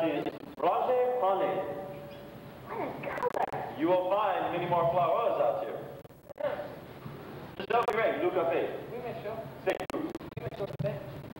That is Roger Honey. What a color. You will find many more flowers out here. Just don't be ready, Luca Bay. Oui, monsieur. Say you. Oui, monsieur.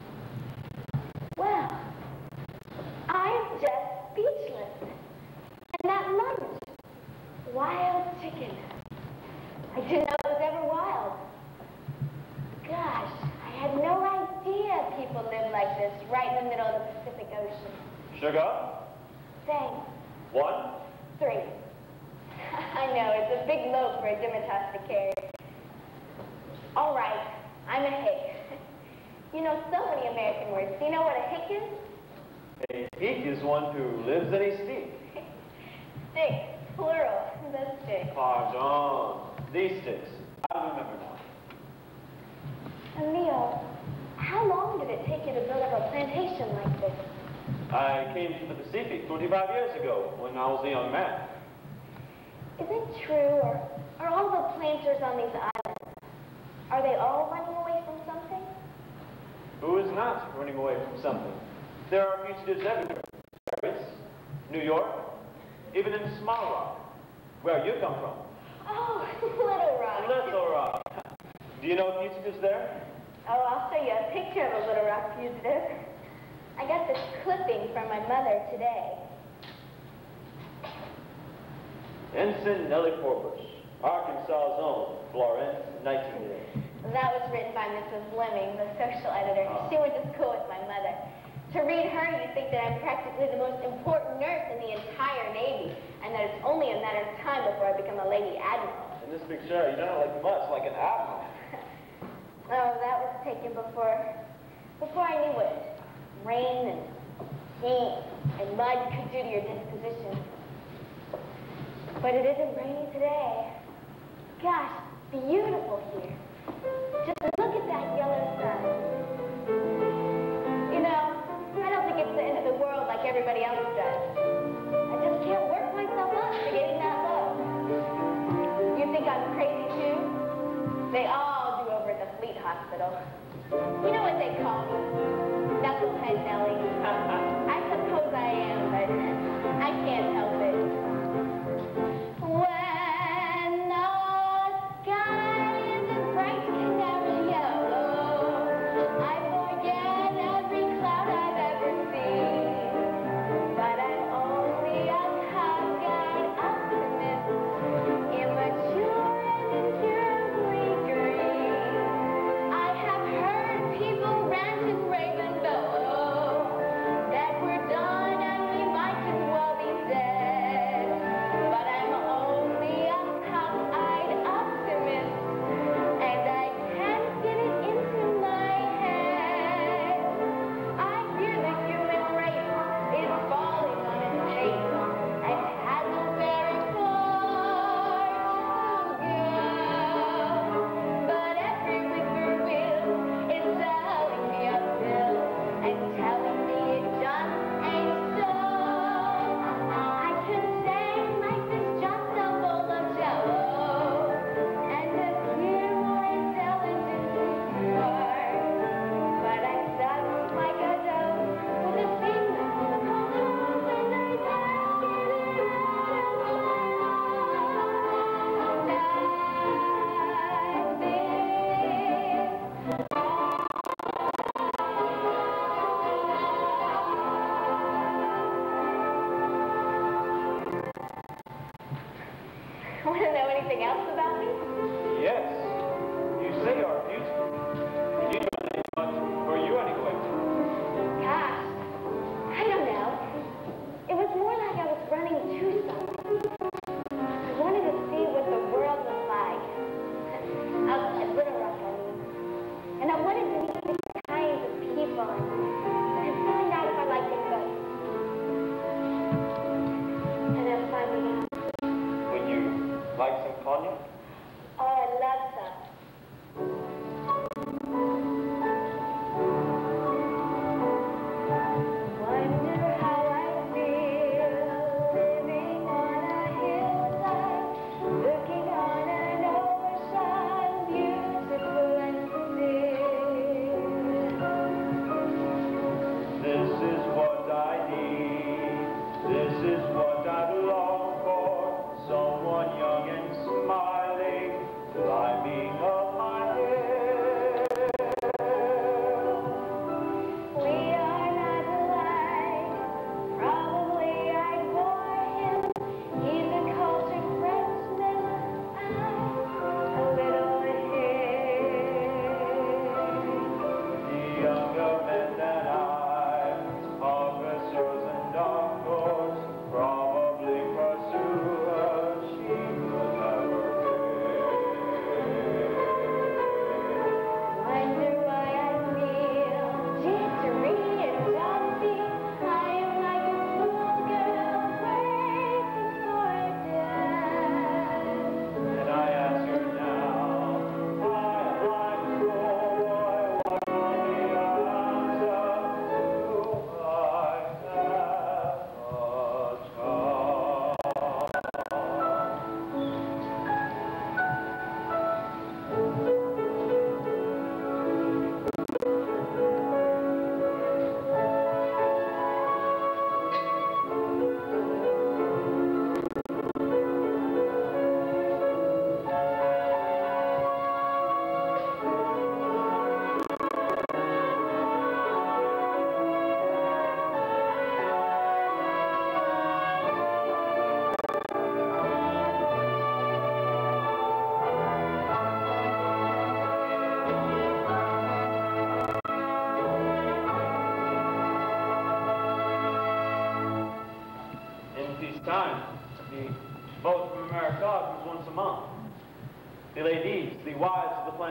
Well, I'm just speechless. And that lunch. Wild chicken. I didn't know it was ever wild. Gosh, I had no idea people lived like this right in the middle of the Pacific Ocean. Sugar? Thanks. 1. 3. I know, it's a big load for a Dimitas to carry. All right, I'm a hick. You know so many American words. Do you know what a hick is? A hick is one who lives in a stick. Stick, plural, the stick. Pardon. These sticks. I remember now. And Leo, how long did it take you to build up a plantation like this? I came to the Pacific 25 years ago when I was a young man. Is it true, or are all the planters on these islands, are they all running away from something? Who is not running away from something? There are fugitives everywhere. Paris, New York, even in Small Rock, where you come from. Oh, Little Rock. Little Rock. Do you know fugitives there? Oh, I'll show you a picture of a Little Rock fugitive. I got this clipping from my mother today. Ensign Nellie Forbes, Arkansas's own Florence Nightingale. That was written by Mrs. Lemming, the social editor. She went to school with my mother. To read her, you'd think that I'm practically the most important nurse in the entire Navy, and that it's only a matter of time before I become a Lady Admiral. In this picture, you don't look much like an admiral. Oh, that was taken before I knew what rain and heat and mud could do to your disposition. But it isn't rainy today. Gosh, beautiful here. Just look at that yellow sun. You know, I don't think it's the end of the world like everybody else does. I just can't work myself up to getting that low. You think I'm crazy too? They all do over at the Fleet Hospital. You know what they call me? Knucklehead Nellie. I suppose I am, but I can't help it. When the sky is as bright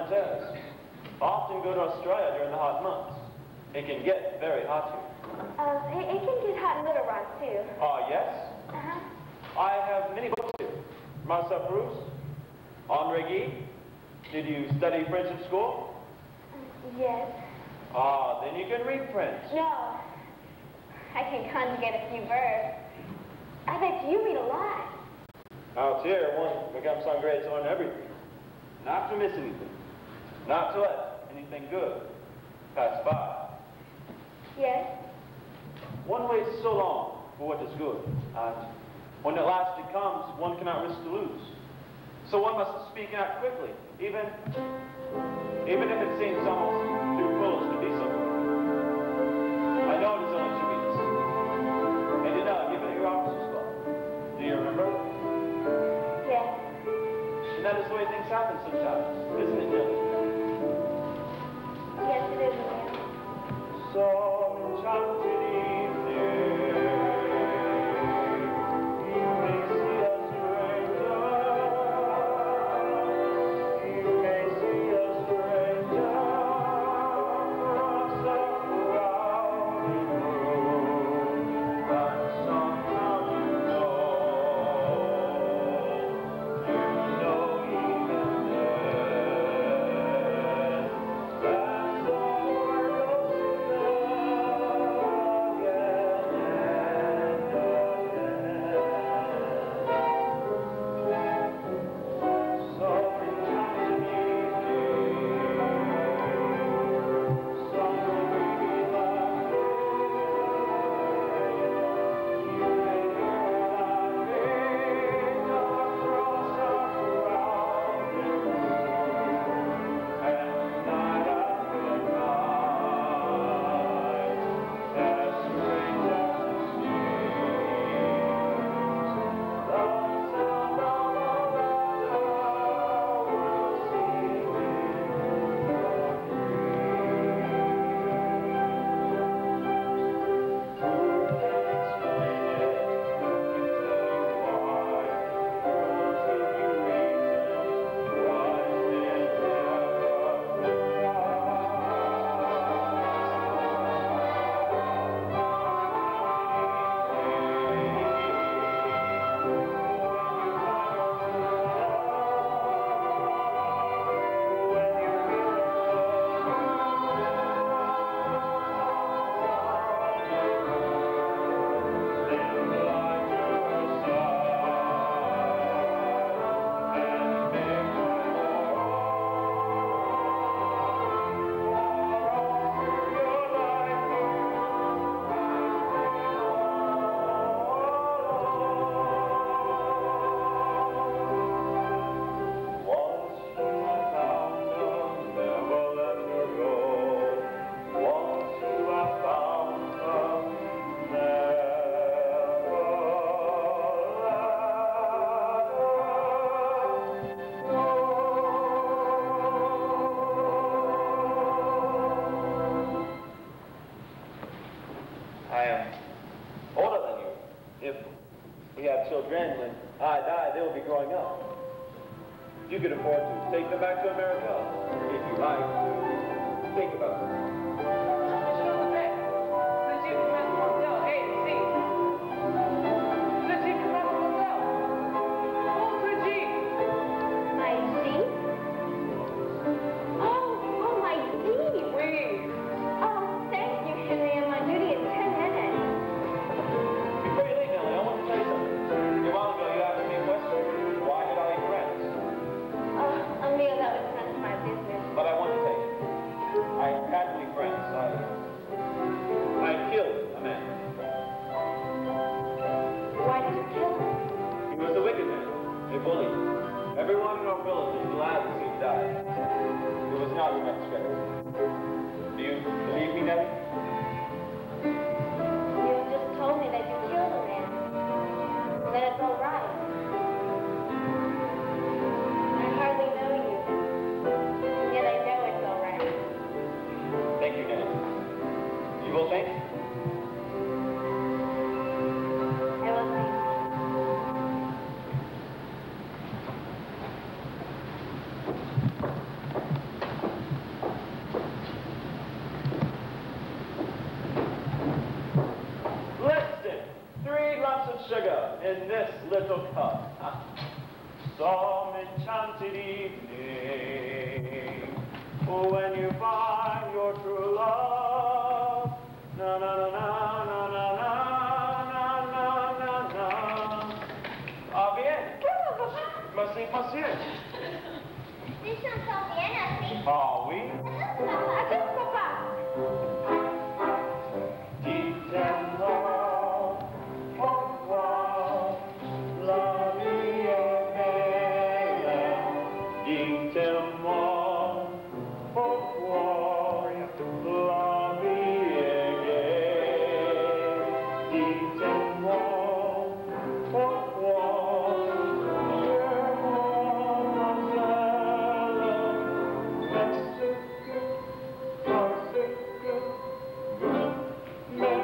hotels. Often go to Australia during the hot months. It can get very hot here. It can get hot in Little Rock, too. Yes? Uh-huh. I have many books here. Marcel Proust, Henri Guy. Did you study French at school? Yes. Then you can read French. No. I can conjugate a few verbs. I bet you read a lot. Out here, one becomes hungry to learn everything. Not to miss anything. Not to let anything good pass by. Yes? One waits so long for what is good, and when at last it comes, one cannot risk to lose. So one must speak and act quickly, even if it seems almost too foolish to be so. I know it is only 2 weeks. And you know, give it your officer's club. Do you remember? Yes. And that is the way things happen sometimes, isn't it, Nellie? Yes, it is, Neil. Some enchanted evening, you may see a stranger. You may see a stranger across a crowded room, and somehow you know even then, that's the word goes I am older than you. If we have children, when I die, they will be growing up. You could afford to take them back to America, if you like. Think about it. Everyone in our village was glad to see him die. It was not unexpected. Do you believe me, Nellie? You just told me that you killed a man. That it's all right. I hardly know you. Yet I know it's all right. Thank you, Nellie. You will think? I will think. little cup. Some enchanted evening, when you find your true love. Na na na na na na na na na na. Ah bien. Merci, monsieur. Tu chantes bien aussi. Ah oui. Attends, papa. Dites-moi pourquoi la vie est belle. Dites-moi pourquoi la vie est gaie. Dites-moi pourquoi chère mademoiselle, parce que vous m'aimez.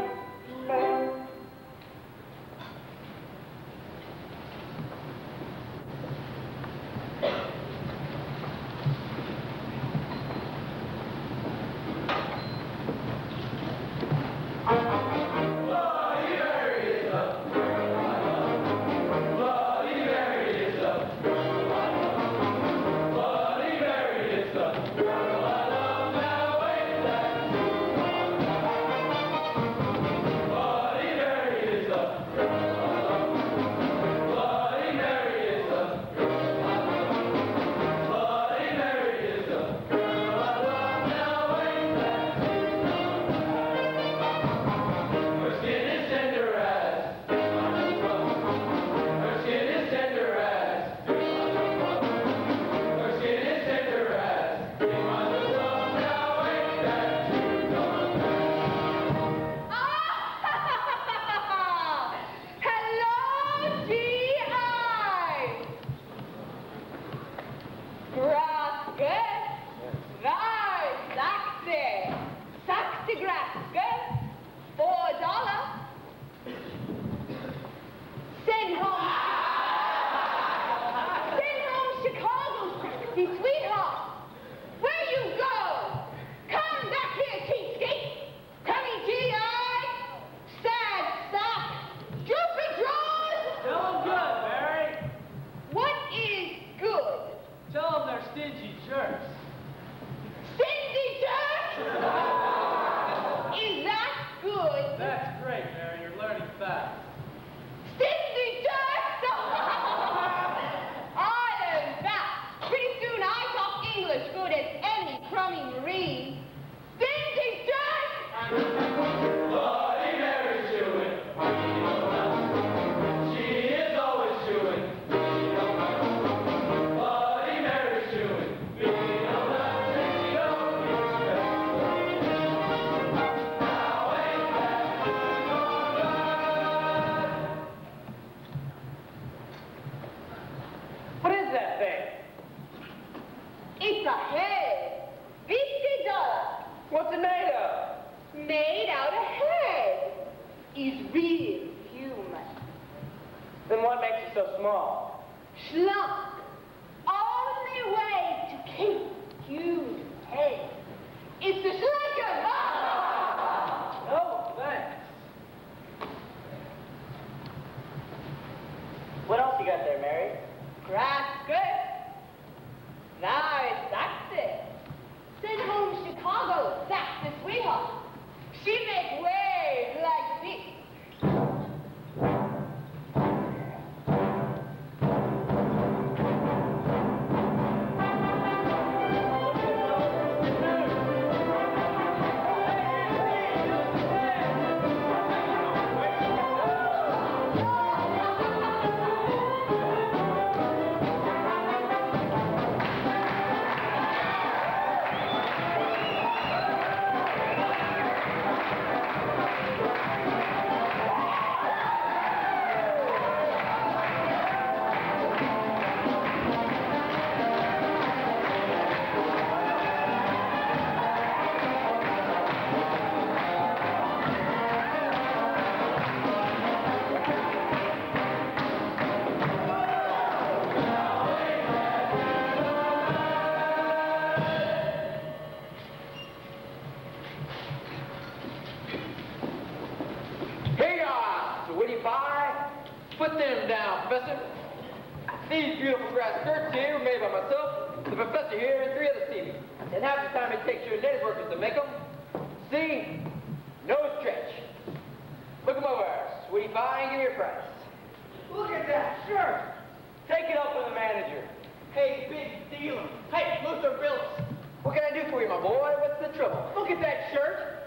Put them down, Professor. These beautiful grass skirts here were made by myself, the professor here, and 3 other seamen. And half the time it takes your native workers to make them. See? No stretch. Look 'em over, sweetie pie, and give me a price. Look at that shirt. Take it up with the manager. Hey, big dealer. Hey, Luther Billis. What can I do for you, my boy? What's the trouble? Look at that shirt.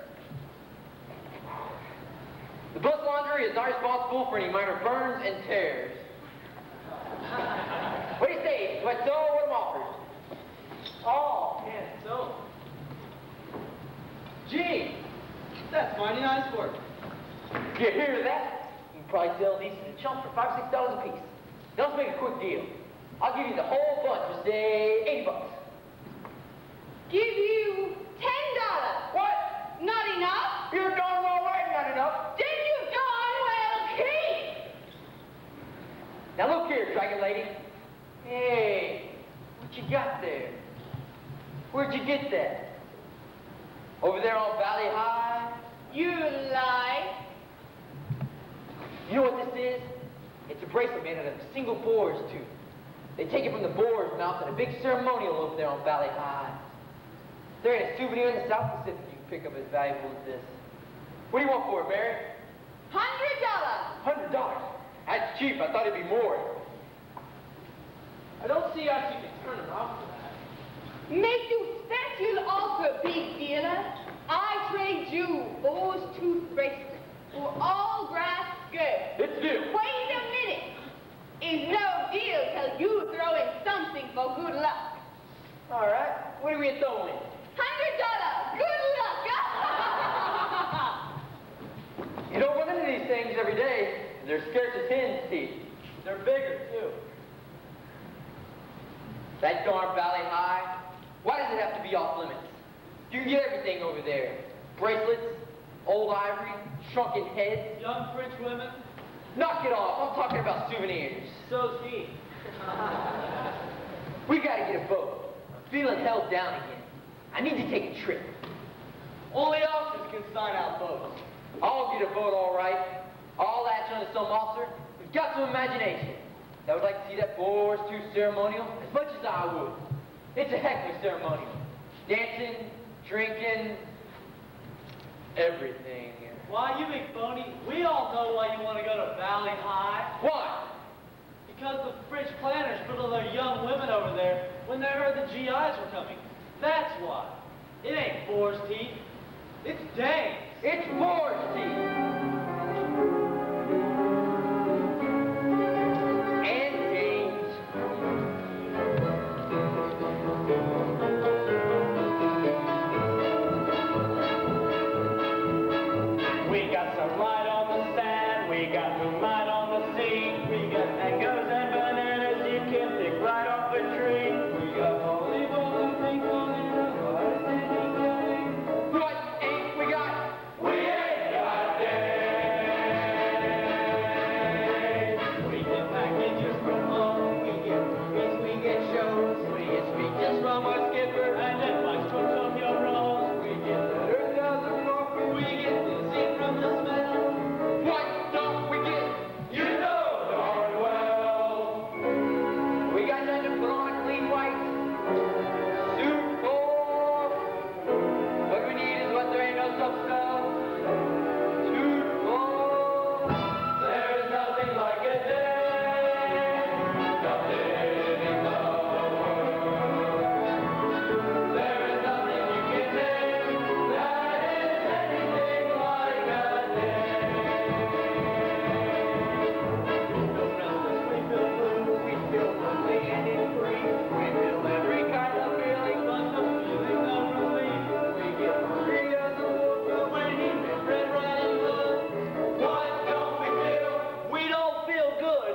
The bus laundry is not responsible for any minor burns and tears. What do you say? Do I sew or what am offered? Oh, yeah, so. Gee, that's mighty nice work. You hear that? You can probably sell these in chunks for $5 or $6 a piece. Now let's make a quick deal. I'll give you the whole bunch for, say, $80. Give you $10. What? Not enough? You're darn well right, not enough. Then you darn well keep. Now look here, Dragon Lady. Hey, what you got there? Where'd you get that? Over there on Valley High? You lie. You know what this is? It's a bracelet made out of a single boar's tooth. They take it from the boar's mouth at a big ceremonial over there on Valley High. There ain't a souvenir in the South Pacific you can pick up as valuable as this. What do you want for it, Mary? $100. $100. That's cheap. I thought it'd be more. I don't see how you can turn it off for that. Make you special offer, big dealer. I trade you those tooth bracelets for all grass skirts. It's due. Wait a minute. It's no deal till you throw in something for good luck. All right. What are we throwing? $100. Good luck. You don't run into these things every day. They're scarce as hen's teeth. They're bigger, too. That darn Valley High. Why does it have to be off limits? You can get everything over there. Bracelets, old ivory, shrunken heads. Young French women. Knock it off. I'm talking about souvenirs. So's he. We gotta get a boat. I'm feeling held down again. I need to take a trip. Only officers can sign out boats. I'll get a boat all right. I'll latch onto some officer who's got some imagination. That would like to see that boar's tooth ceremonial as much as I would. It's a heck of a ceremonial. Dancing, drinking, everything. Why, you big phony, we all know why you want to go to Valley High. Why? Because the French planters put all their young women over there when they heard the GIs were coming. That's why. It ain't boar's teeth. It's Danes. It's boar's teeth. And Danes. We got some light on the sand, we got moonlight on the sea, we got mangoes and bananas you can pick right off a tree. We got volleyball and ping pong and a lot of standing going. What ain't we got? We ain't got days. We get packages from home, we get movies, we get shows, we get speeches from our skipper and advice from Tokyo Rose. We get letters out of Norfolk, we get dizzy from the smell. What don't we get? You know darn well. We got nothing to put on a clean white suit for. What we need is what there ain't no substance. Suit for. There's nothing like a day, nothing in the world. There is nothing you can name that is anything like a day. We feel restless, we feel blue, we feel lonely and free. We feel every kind of feeling but the feeling of relief. We get hungry as a wolf, but when he been red, right and blue. What don't we feel? We don't feel good.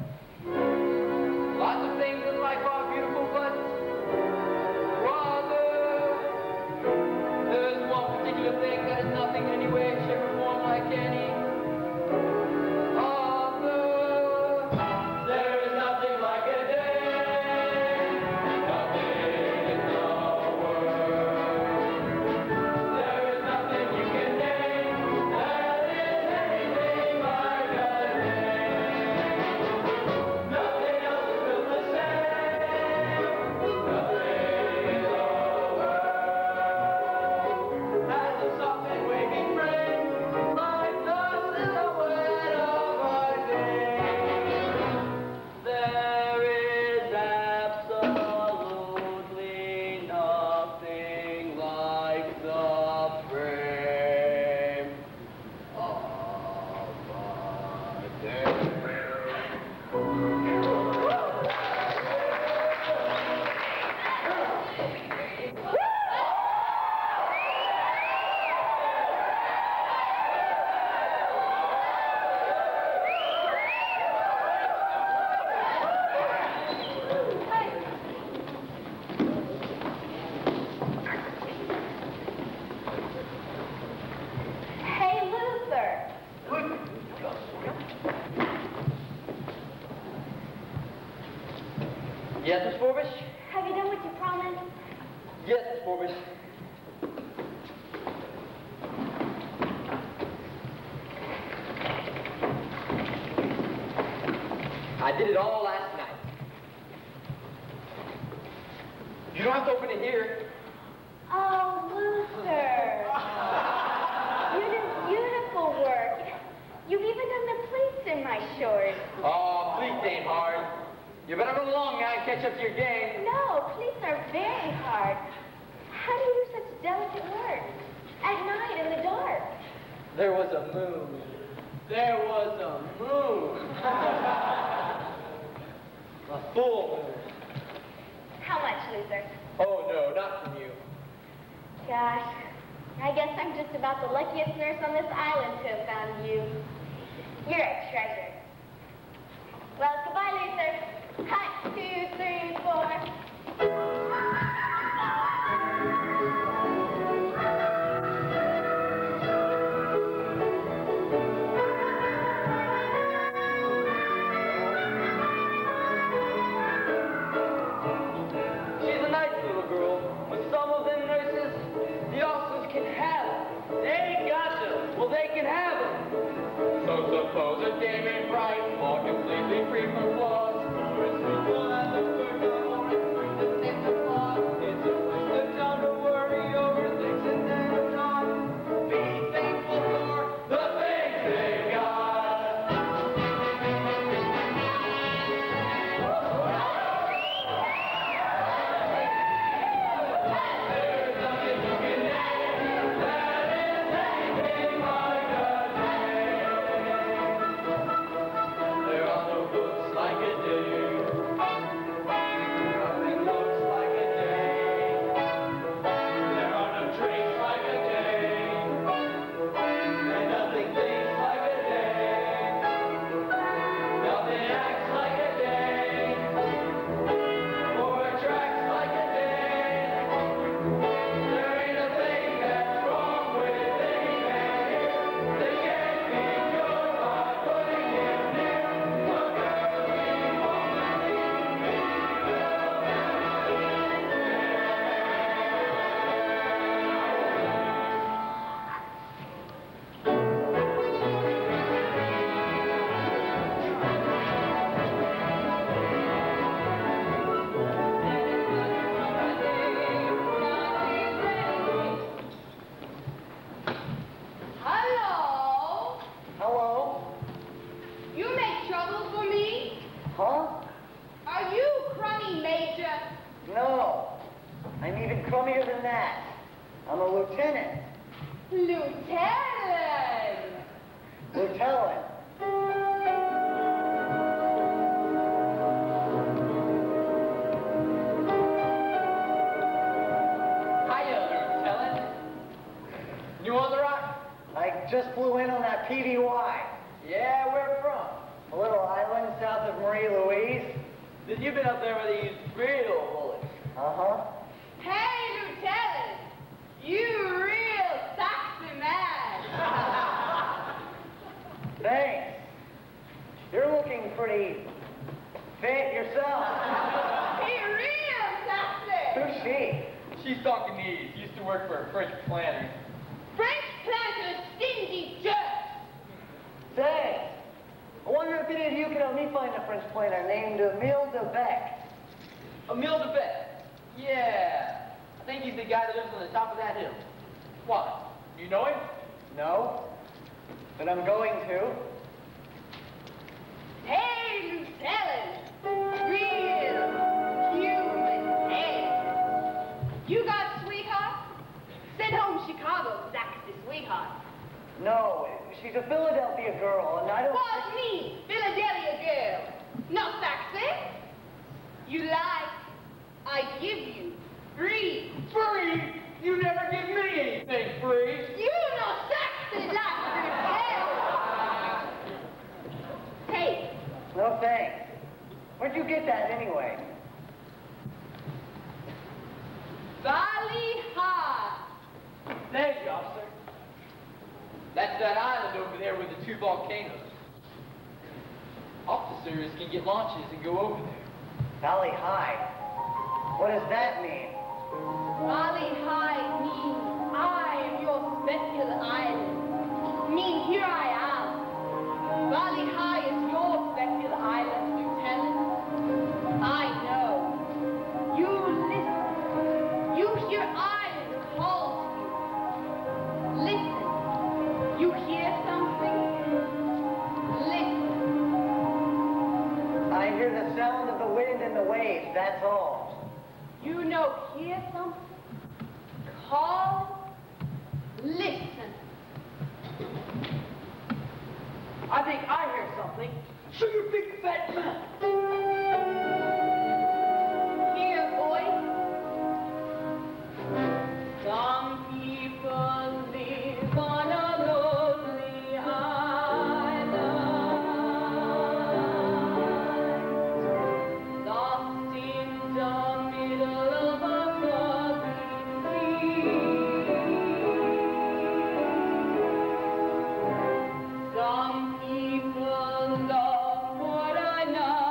Lots of things in life are beautiful, but rather, there's one particular thing that is nothing in any way, shape, or form like any other. There is nothing like a day, nothing in the world. There is nothing you can name that is anything like a day. Yes, Miss Forbish? Have you done what you promised? Yes, Miss Forbish. I did it all last night. You don't have to open it here. Oh, Luther. You did beautiful work. You've even done the pleats in my shorts. Oh, pleats ain't hard. You better run along now and catch up to your game. No, pleats are very hard. How do you do such delicate work? At night, in the dark. There was a moon. There was a moon. A full moon. How much, Luther? Oh, no, not from you. Gosh, I guess I'm just about the luckiest nurse on this island to have found you. You're a treasure. Well, goodbye, Luther. 1, 2, 3, 4. She's a nice little girl, but some of them nurses, the officers can have it. They ain't got to. Well, they can have it. So suppose a dame ain't right, or completely free from flaws. Or it's simple as a burger, or it's going to take the plot. It's a waste of time to worry over things and they're not. Be thankful for the things they got. There's nothing you can do that is anything like a day. There are no books like a day. Nothing looks like a day. There are no trains like a day. And nothing thinks like a day. Nothing acts like a day. Or attracts like a day. There ain't a thing that's wrong with any man. They can't be cured by putting him near a girly woman. Hello? Hello? You make trouble for me? Huh? Are you Crummy Major? No. I'm even crummier than that. I'm a lieutenant. Lieutenant! Lieutenant. Hiya, Lieutenant. New on the rock? I just flew in on that PVY. Yeah, where from? A little island south of Marie Louise. Then you've been up there where they use real bullets. Uh-huh. Hey, Lieutenant! You real sexy man! Thanks. You're looking pretty fit yourself. He real sexy! Who's she? She's Tonkinese. Used to work for a French planter. French planter stingy jerk! Say, I wonder if any of you can help me find a French planter named Emile de Bec. Emile de Bec. Yeah. I think he's the guy that lives on the top of that hill. What? You know him? No, but I'm going to. Hey, Lieutenant! Real human head! You got sweetheart? Send home Chicago, sexy sweetheart. No, she's a Philadelphia girl, and I don't... Was me, Philadelphia girl. Not sexy. You like, I give you free. Free? You never give me anything free. You know sexy like the hell. Hey, No thanks. Where'd you get that anyway? Valley High. Thank you, officer. That's that island over there with the 2 volcanoes. Officers can get launches and go over there. Valley High? What does that mean? Valley High means I am your special island. Mean here I am. Valley High is your special island, Lieutenant. I know. You listen. You hear island call to you. Listen. You hear something? Listen. I hear the sound of the wind and the waves, that's all. You know, hear something? Call. Listen. I think I hear something. Show your big fat mouth. Hear voice. Some people live on a lonely island, lost in the middle of a frozen sea. Some people love what I know.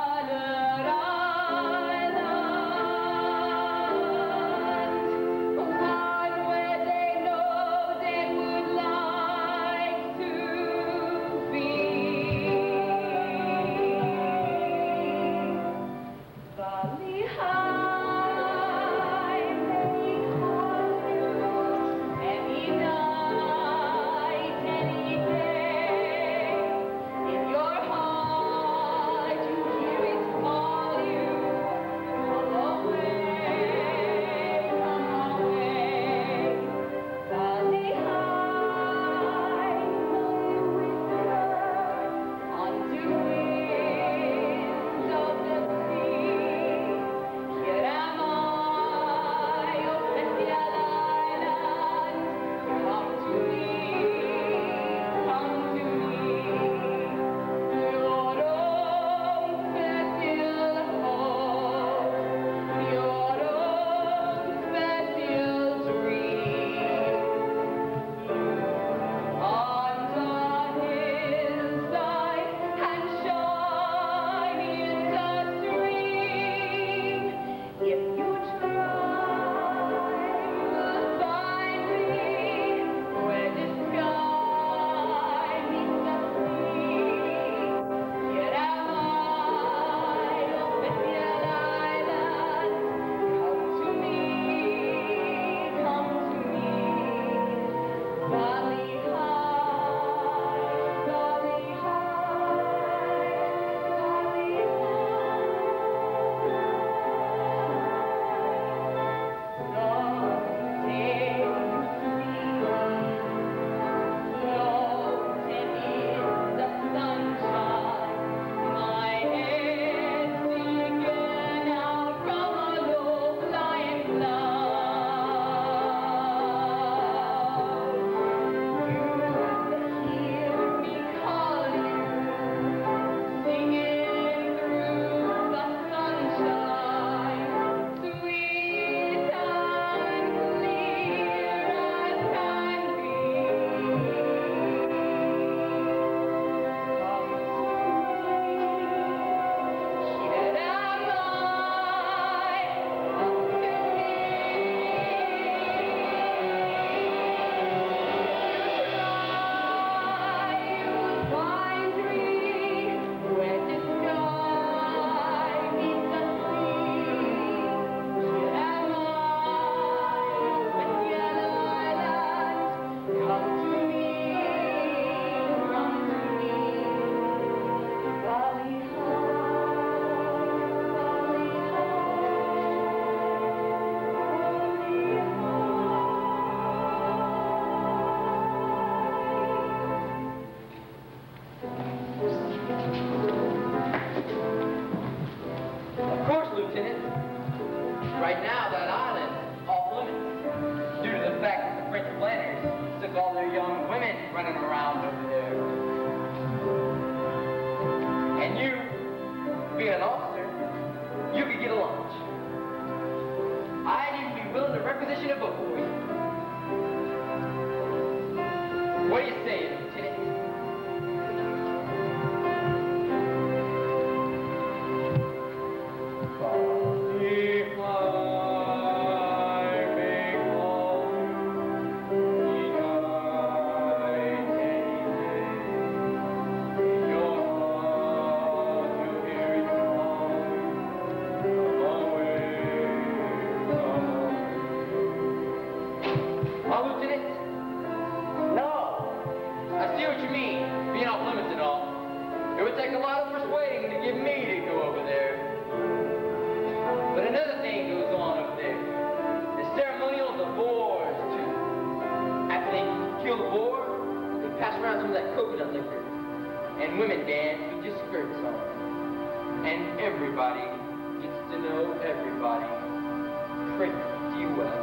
on the board, they pass around some of that coconut liquor. And women dance with just skirts on. And everybody gets to know everybody pretty well.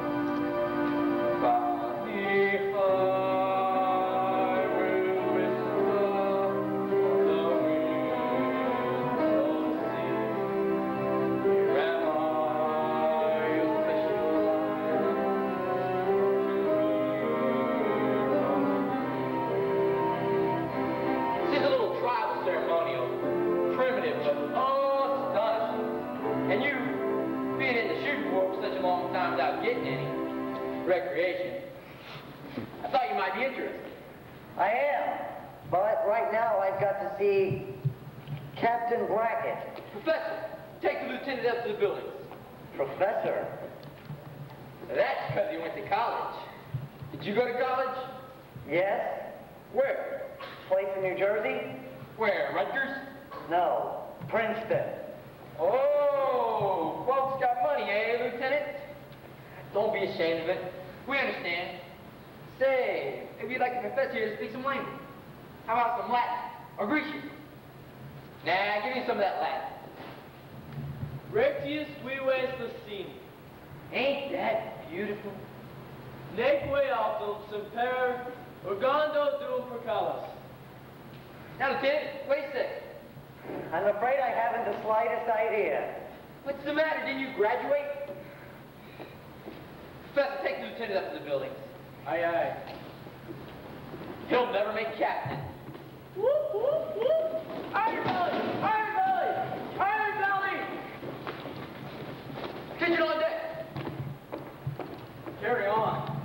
Recreation. I thought you might be interested. I am, but right now I've got to see Captain Brackett. Professor, take the lieutenant up to the buildings. Professor? That's because he went to college. Did you go to college? Yes. Where? Place in New Jersey? Where, Rutgers? No, Princeton. Oh, folks got money, eh, Lieutenant? Don't be ashamed of it. We understand. Say, if you'd like the professor here to speak some language. How about some Latin or Grecian? Nah, give me some of that Latin. Rectius vives Lucini. Ain't that beautiful? Neque altum semper urgando dum percalas. Now, Lieutenant, wait a second. I'm afraid I haven't the slightest idea. What's the matter? Didn't you graduate? Professor, take the lieutenant up to the buildings. Aye, aye. He'll never make captain. Whoop, whoop, whoop. Iron Belly! Iron Belly! Iron Belly! Attention on deck. Carry on.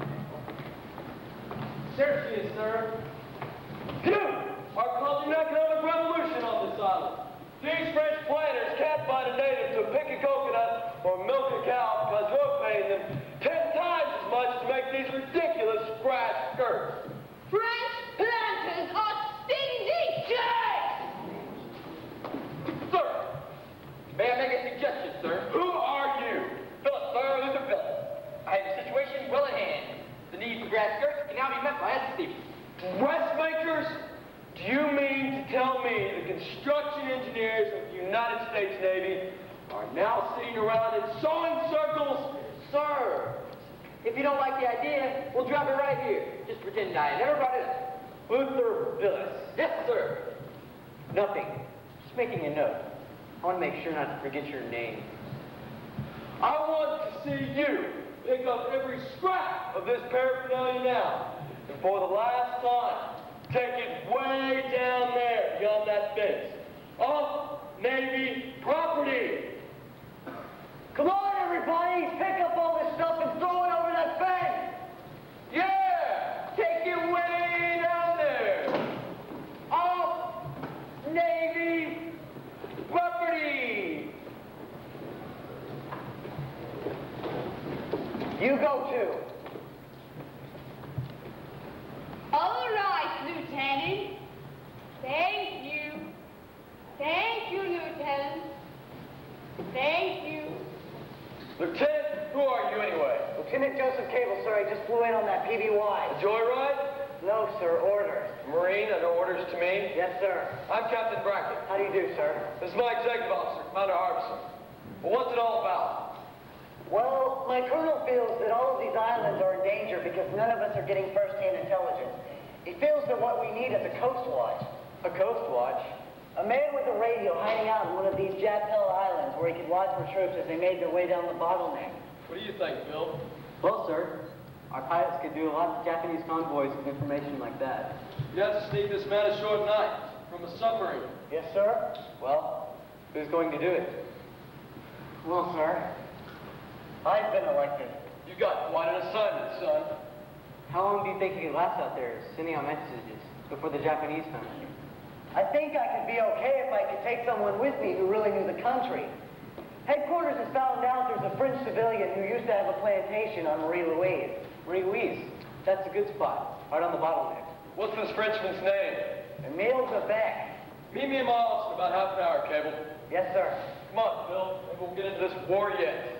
Seriously, sir. You are causing an economic revolution on this island. These French planters can't find a native to pick a coconut or milk a cow because you're paying them 10 times as much to make these ridiculous scratch skirts. French planters are stingy jerks! Sir, may I make a suggestion, sir? Who are you? Philip, sir, Luther Phillips. I have a situation well in hand. The need for grass skirts can now be met by us this evening. Dressmakers? Do you mean to tell me the construction engineers of the United States Navy are now sitting around in sewing circles? Sir, if you don't like the idea, we'll drop it right here. Just pretend I never brought it up. Luther Phillips. Yes, sir. Nothing. Just making a note. I want to make sure not to forget your name. I want to see you pick up every scrap of this paraphernalia now. And for the last time, take it way down there beyond that fence. Off Navy property. Come on, everybody! Pick up all this stuff and throw it over that fence! Yeah! Take it way down there. Off Navy property. You go too. All right, Lieutenant. Thank you. Thank you, Lieutenant. Thank you. Lieutenant, who are you anyway? Lieutenant Joseph Cable, sir. I just flew in on that PBY. A joyride? No, sir. Orders. Marine under orders to me? Yes, sir. I'm Captain Brackett. How do you do, sir? This is my executive officer, Commander Harbison. Well, what's it all about? Well, my colonel feels that all of these islands are in danger because none of us are getting first-hand intelligence. He feels that what we need is a coast watch. A coast watch? A man with a radio hiding out in one of these Jappel Islands where he could watch for troops as they made their way down the bottleneck. What do you think, Bill? Well, sir, our pilots could do a lot to Japanese convoys with information like that. You have to sneak this man ashore tonight from a submarine. Yes, sir. Well, who's going to do it? Well, sir, I've been elected. You got quite an assignment, son. how long do you think you could last out there sending out messages before the Japanese found you? I think I could be okay if I could take someone with me who really knew the country. Headquarters has found out there's a French civilian who used to have a plantation on Marie Louise. Marie Louise, that's a good spot, right on the bottleneck. What's this Frenchman's name? Emile Quebec. Meet me in my office in about half an hour, Cable. Yes, sir. Come on, Bill. Maybe we'll get into this war yet.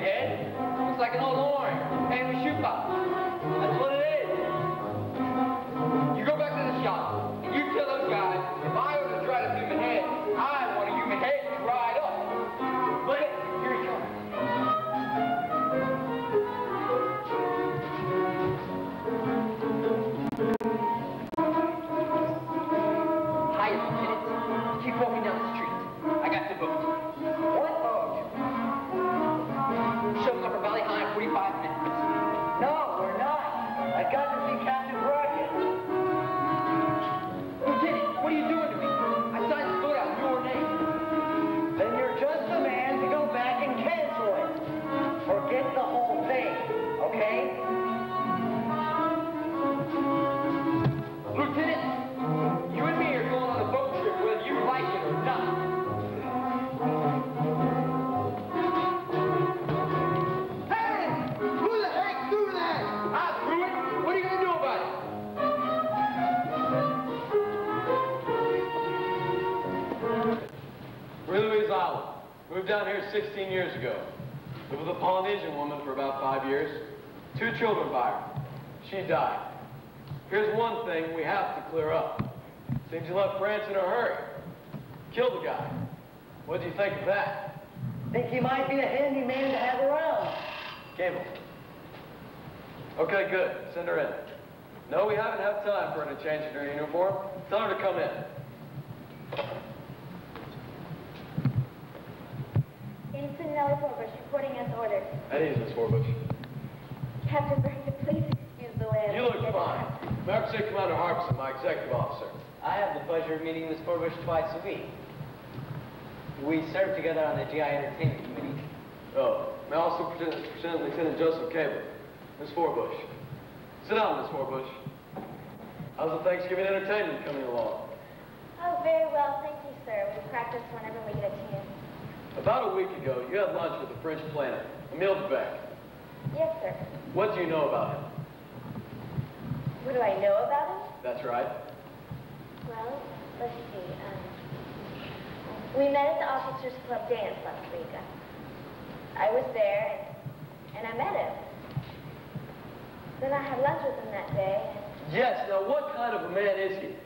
head. Looks like an old horn, and we shoot pop. That's what it is. You go back to the shop, and you tell those guys, if I were to try to human head, I want a human head dried up. But here he comes. Hi, Lieutenant. Keep walking down the street. I got the boat. What boat? Showing up for Valley High in 45 minutes. No, we're not. I got to see Captain Rodgers. Lieutenant, what are you doing to me? I signed this boat out in your name. Then you're just the man to go back and cancel it. Forget the whole thing, okay? Lieutenant, you and me are going on a boat trip whether you like it or not. Hey! Who the heck threw that? I threw it. What are you going to do about it? We're Louise Island. Moved down here 16 years ago. Lived with a Polynesian woman for about 5 years. 2 children by her. She died. Here's one thing we have to clear up. Seems you left France in a hurry. Killed the guy. What do you think of that? Think he might be a handy man to have around. Cable. Okay, good. Send her in. No, we haven't had time for her to change into her uniform. Tell her to come in. Ensign Nellie Forbush reporting as ordered. At ease, Miss Forbush. Captain Burton, please excuse the way I You look fine. American State Commander Harbison, my executive officer. I have the pleasure of meeting Miss Forbush twice a week. We serve together on the GI Entertainment Committee. Oh, may I also present Lieutenant Joseph Cable. Miss Forbush. Sit down, Miss Forbush. How's the Thanksgiving entertainment coming along? Oh, very well, thank you, sir. We practice whenever we get a chance. About a week ago, you had lunch with the French planter, Emile Debec. Yes, sir. What do you know about him? What do I know about him? That's right. Well, let's see. We met at the Officers Club dance last week. I was there, and I met him. Then I had lunch with him that day. Yes, now what kind of a man is he?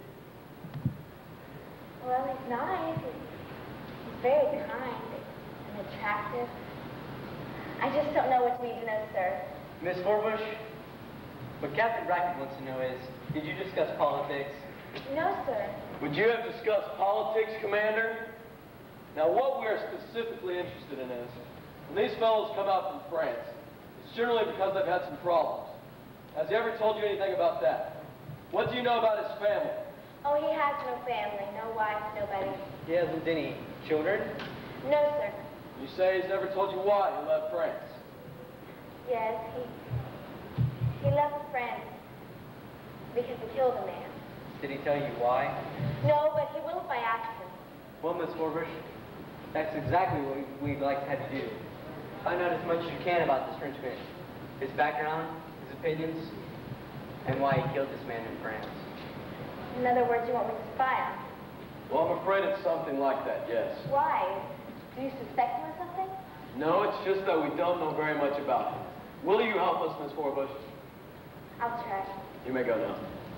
Well, he's nice. He's very kind and attractive. I just don't know what you need to know, sir. Miss Forbush, what Captain Brackett wants to know is, did you discuss politics? No, sir. Would you have discussed politics, Commander? Now, what we are specifically interested in is, when these fellows come out from France, it's generally because they've had some problems. Has he ever told you anything about that? What do you know about his family? Oh, he has no family, no wife, nobody. He hasn't any children? No, sir. You say he's never told you why he left France. Yes, he left France because he killed a man. Did he tell you why? No, but he will if I ask him. Well, Miss Forbush, that's exactly what we'd like to have you do. Find out as much as you can about this French man. His background, his opinions, and why he killed this man in France. In other words, you want me to spy on him? Well, I'm afraid it's something like that, yes. Why? Do you suspect him of something? No, it's just that we don't know very much about him. Will you help us, Miss Forbush? I'll try. You may go now.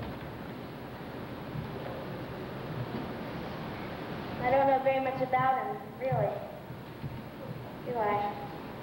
I don't know very much about him, really. Do I?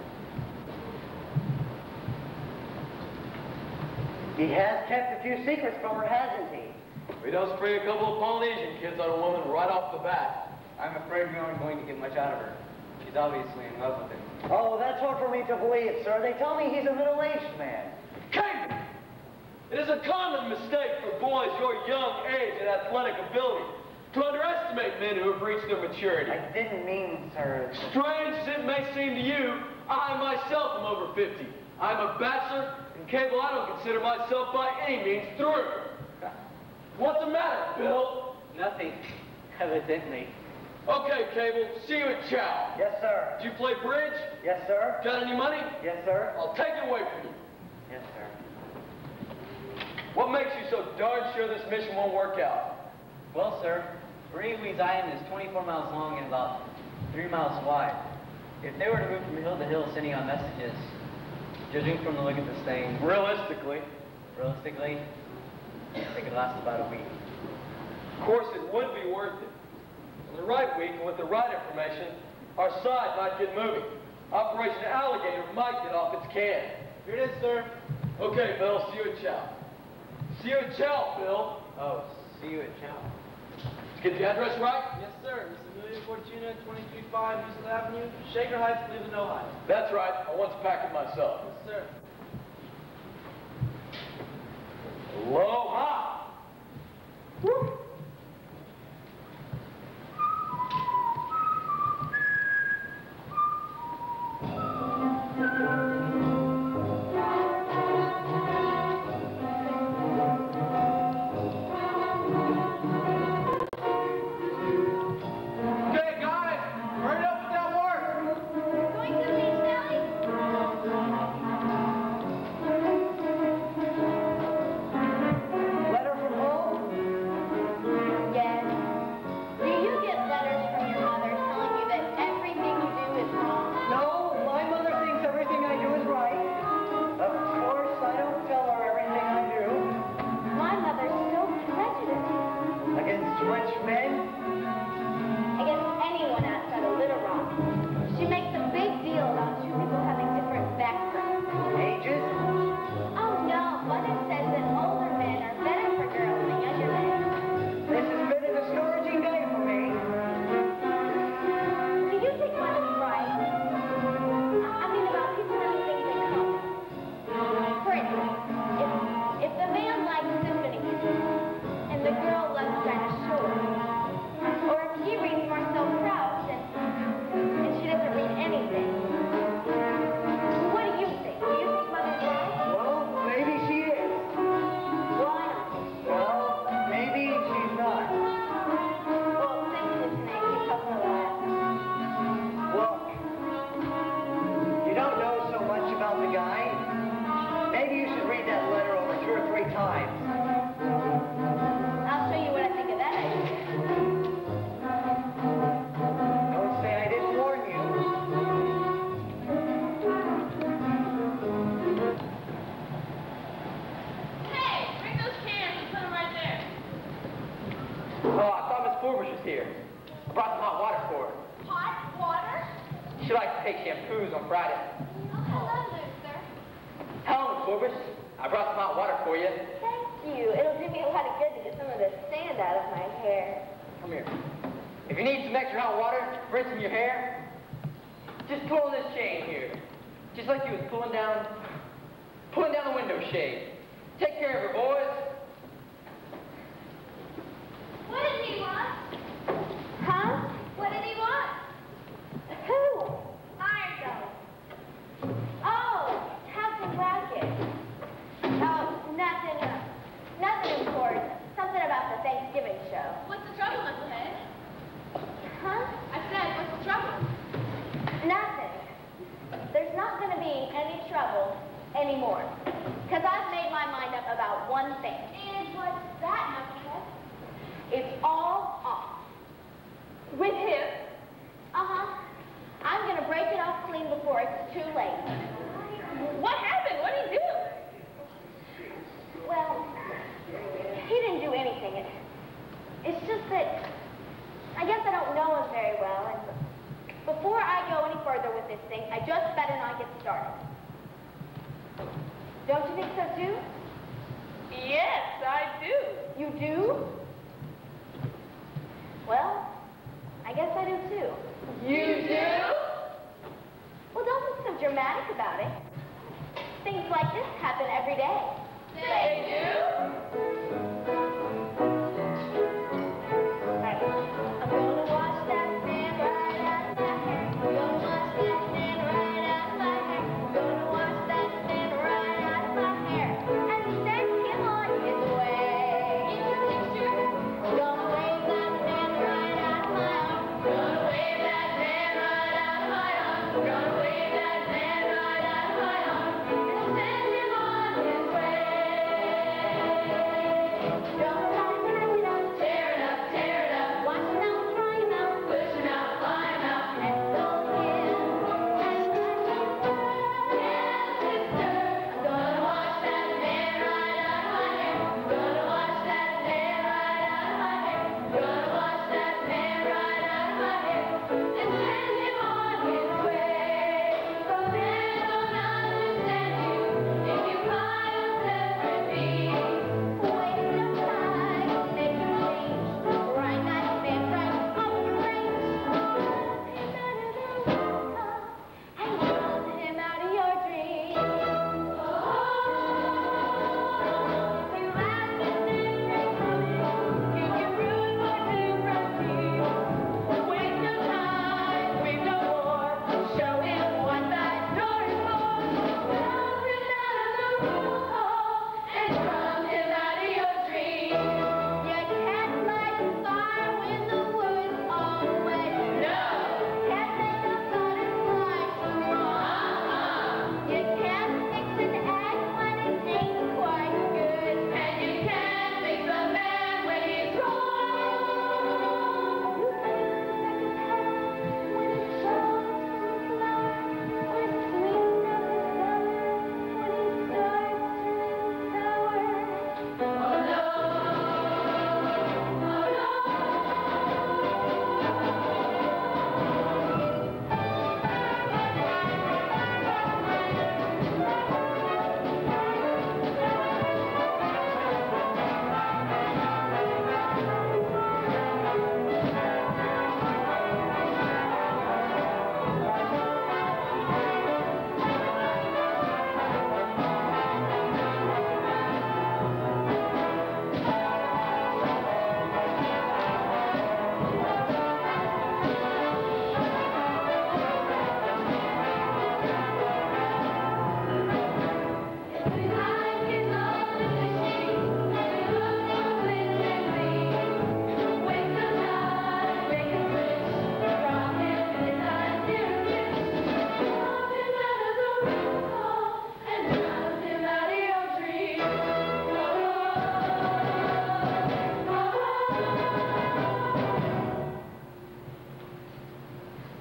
He has kept a few secrets from her, hasn't he? We don't spring a couple of Polynesian kids on a woman right off the bat. I'm afraid we aren't going to get much out of her. She's obviously in love with him. Oh, that's hard for me to believe, sir. They tell me he's a middle-aged man. Cable! It is a common mistake for boys your young age and athletic ability to underestimate men who have reached their maturity. I didn't mean, sir. Strange as it may seem to you, I myself am over 50. I'm a bachelor, and Cable, I don't consider myself by any means through. What's the matter, Bill? Nothing, evidently. Okay, Cable, see you at chow. Yes, sir. Did you play bridge? Yes, sir. Got any money? Yes, sir. I'll take it away from you. Yes, sir. What makes you so darn sure this mission won't work out? Well, sir, Louise Island is 24 miles long and about 3 miles wide. If they were to move from hill to hill sending out messages, judging from the look of this thing, Realistically, they could last about a week. of course, it would be worth it. On the right week, and with the right information, our side might get moving. Operation Alligator might get off its can. Here it is, sir. Okay, Bill, see you at Chow. See you at Chow, Bill. Oh, see you at Chow. Let's get the address right? Yes, sir. Miss Amelia Fortuna, 235 Houston Avenue, Shaker Heights, Cleveland, Ohio. That's right. I once packed it myself. Yes, sir. Aloha! Woo!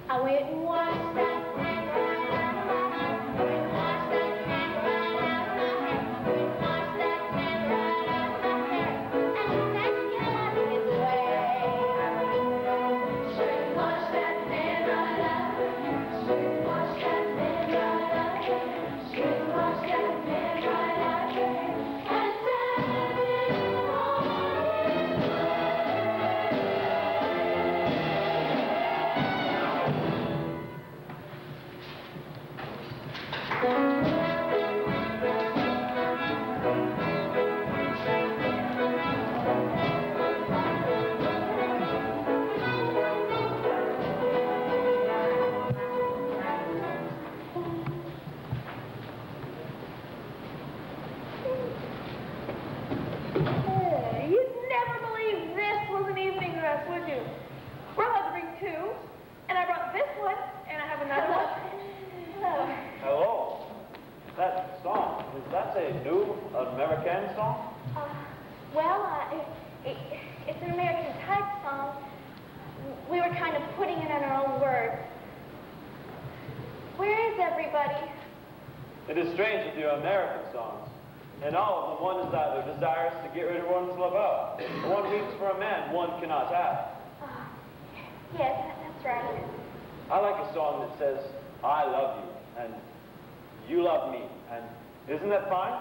I went and washed that man right out of my hair. Went and washed that man right out of my hair. Went and washed that man right out of my hair. And the next year I took his way. Should wash that man right out of my hair. Should wash that man right out of my hair. Should wash that man right out of my hair. And send him on his way. You'd never believe this was an evening dress, would you? We're allowed to bring two, and I brought this one, and I have another one. Hello. Hello. That song, is that a new American song? It's an American type song. We were kind of putting it in our own words. Where is everybody? It is strange with your American songs. In all of them, one is either desirous to get rid of one's lover, or one weeps for a man one cannot have. Yes, that's right. I like a song that says, I love you, and you love me, and isn't that fine?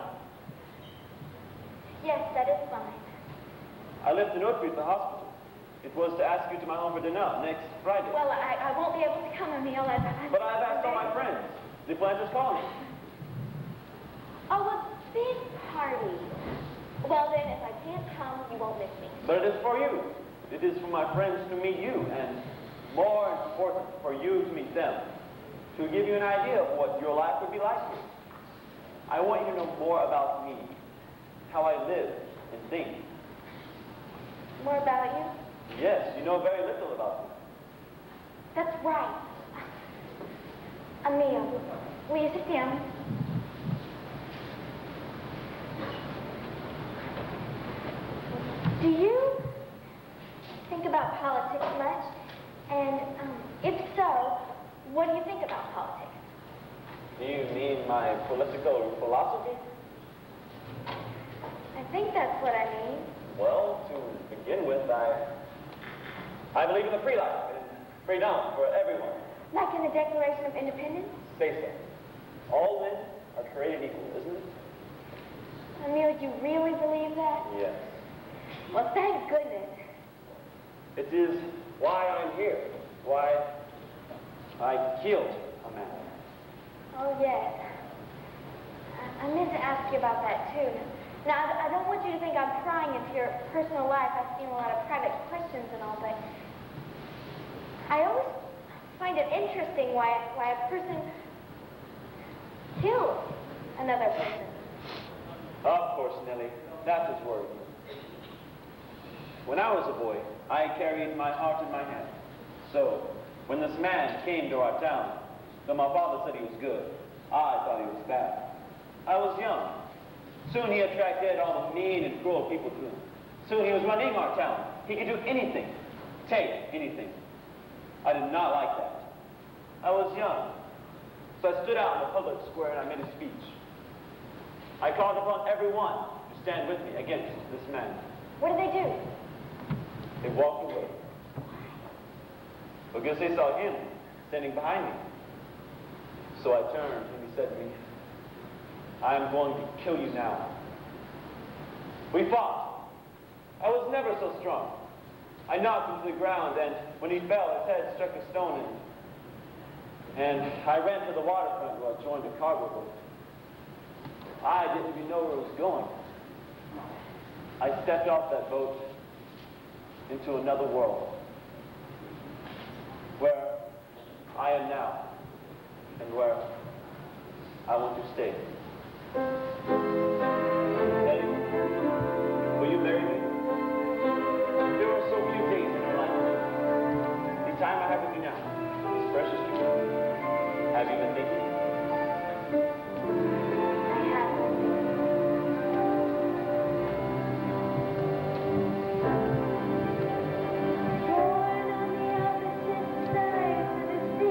Yes, that is fine. I left a note for you at the hospital. It was to ask you to my home for dinner next Friday. Well, I won't be able to come, Emil. But I've asked all my friends. The planters calling me. Oh, a big party. Well, then, if I can't come, you won't miss me. But it is for you. It is for my friends to meet you, and more important, for you to meet them. To give you an idea of what your life would be like here. I want you to know more about me, how I live and think. More about you? Yes, you know very little about me. That's right. Emil, will you sit down? Do you think about politics much? And if so, what do you think about politics? Do you mean my political philosophy? I think that's what I mean. Well, to begin with, I believe in the free life and freedom for everyone. Like in the Declaration of Independence? Say so. All men are created equal, isn't it? Emil, you really believe that? Yes. Well, thank goodness. It is why I'm here. Why I killed a man. Oh, yes. I meant to ask you about that, too. Now, I don't want you to think I'm prying into your personal life. I've seen a lot of private questions and all, but I always find it interesting why a person kills another person. Of course, Nellie. That is worrying. When I was a boy, I carried my heart in my hand. So, when this man came to our town, though my father said he was good, I thought he was bad. I was young. Soon he attracted all the mean and cruel people to him. Soon he was running our town. He could do anything, take anything. I did not like that. I was young. So I stood out in the public square and I made a speech. I called upon everyone to stand with me against this man. What did they do? They walked away. Because they saw him standing behind me. So I turned and he said to me, I am going to kill you now. We fought. I was never so strong. I knocked him to the ground, and when he fell, his head struck a stone, and I ran to the waterfront where I joined a cargo boat. I didn't even know where it was going. I stepped off that boat into another world, where I am now, and where I want to stay. Eddie, will you marry me? There are so few days in our life. The time I have with you now is precious to me. Have you been thinking? I haven't. Born on the opposite sides of the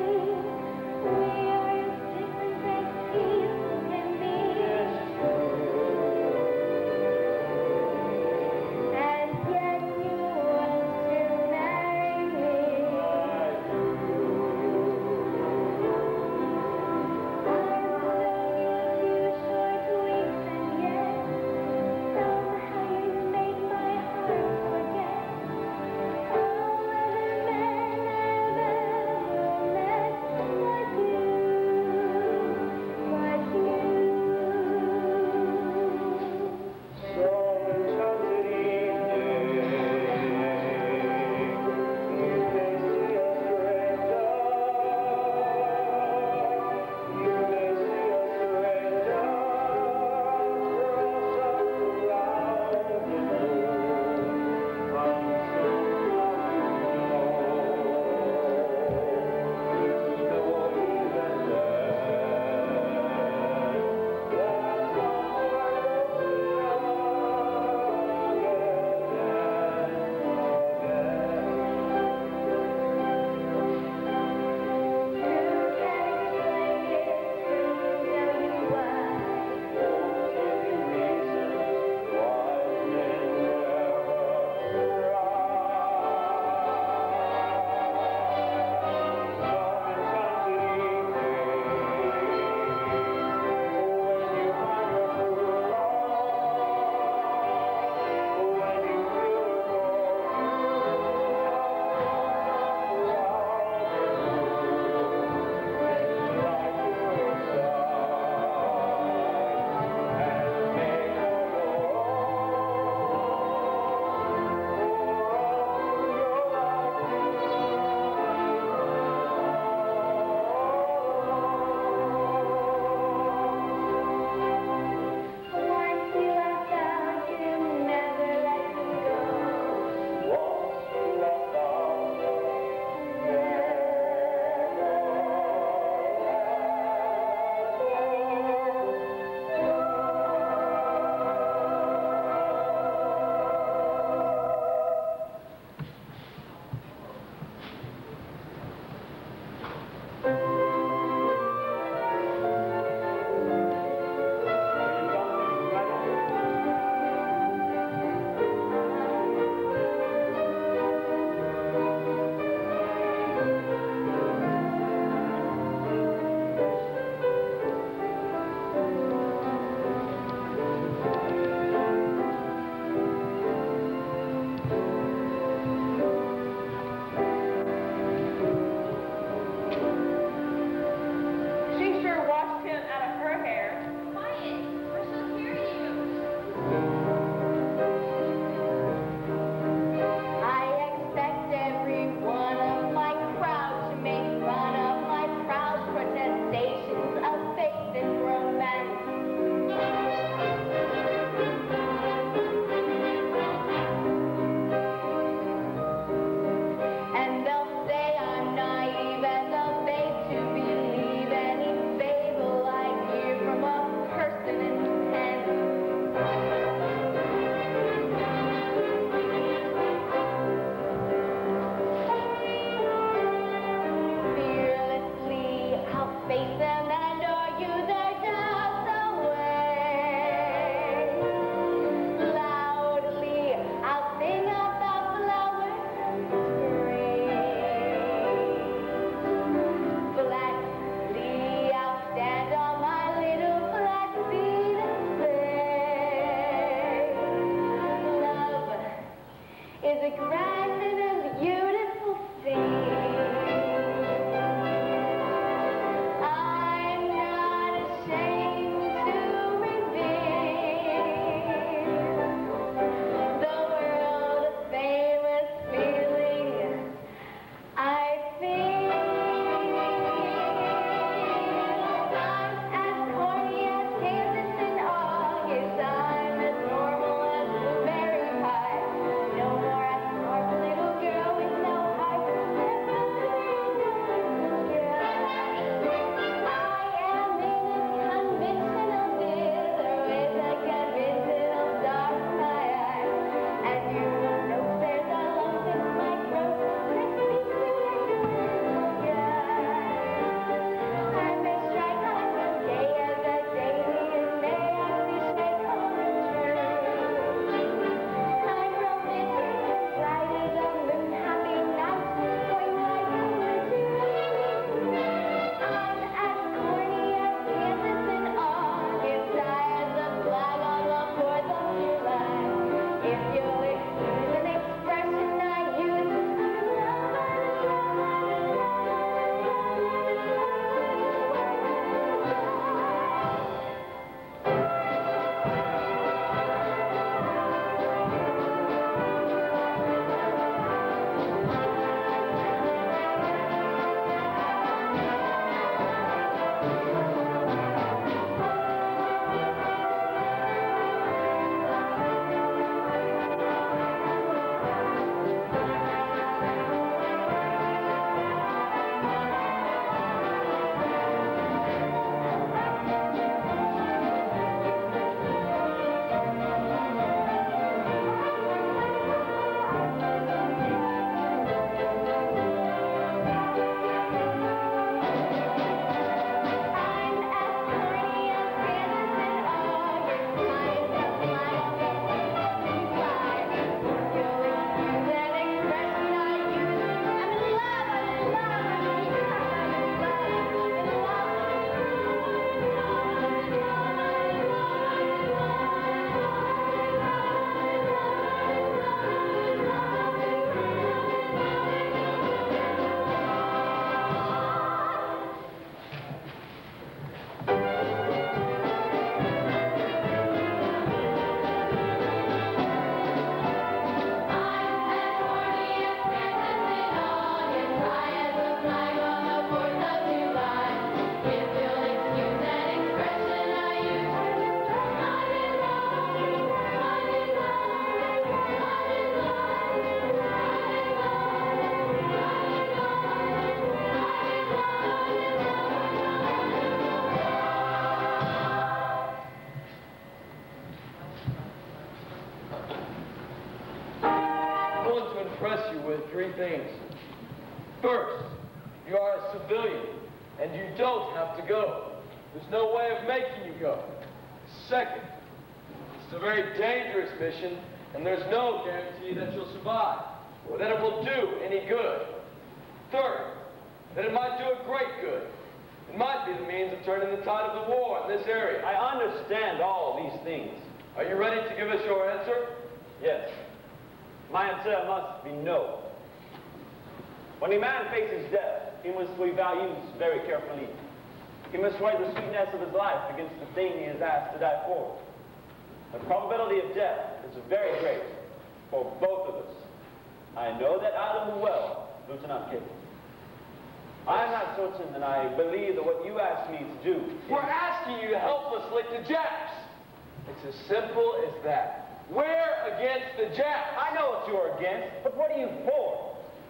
things. First, you are a civilian, and you don't have to go. There's no way of making you go. Second, it's a very dangerous mission, and there's no guarantee that you'll survive, or that it will do any good. Third, that it might do a great good. It might be the means of turning the tide of the war in this area. I understand all these things. Are you ready to give us your answer? Yes. My answer must be no. When a man faces death, he must weigh values very carefully. He must weigh the sweetness of his life against the thing he is asked to die for. The probability of death is very great for both of us. I know that I know well, Lieutenant Cable. I am not certain that I believe that what you asked me to do is... We're asking you to help us lick the Japs. It's as simple as that. We're against the Japs. I know what you're against, but what are you for?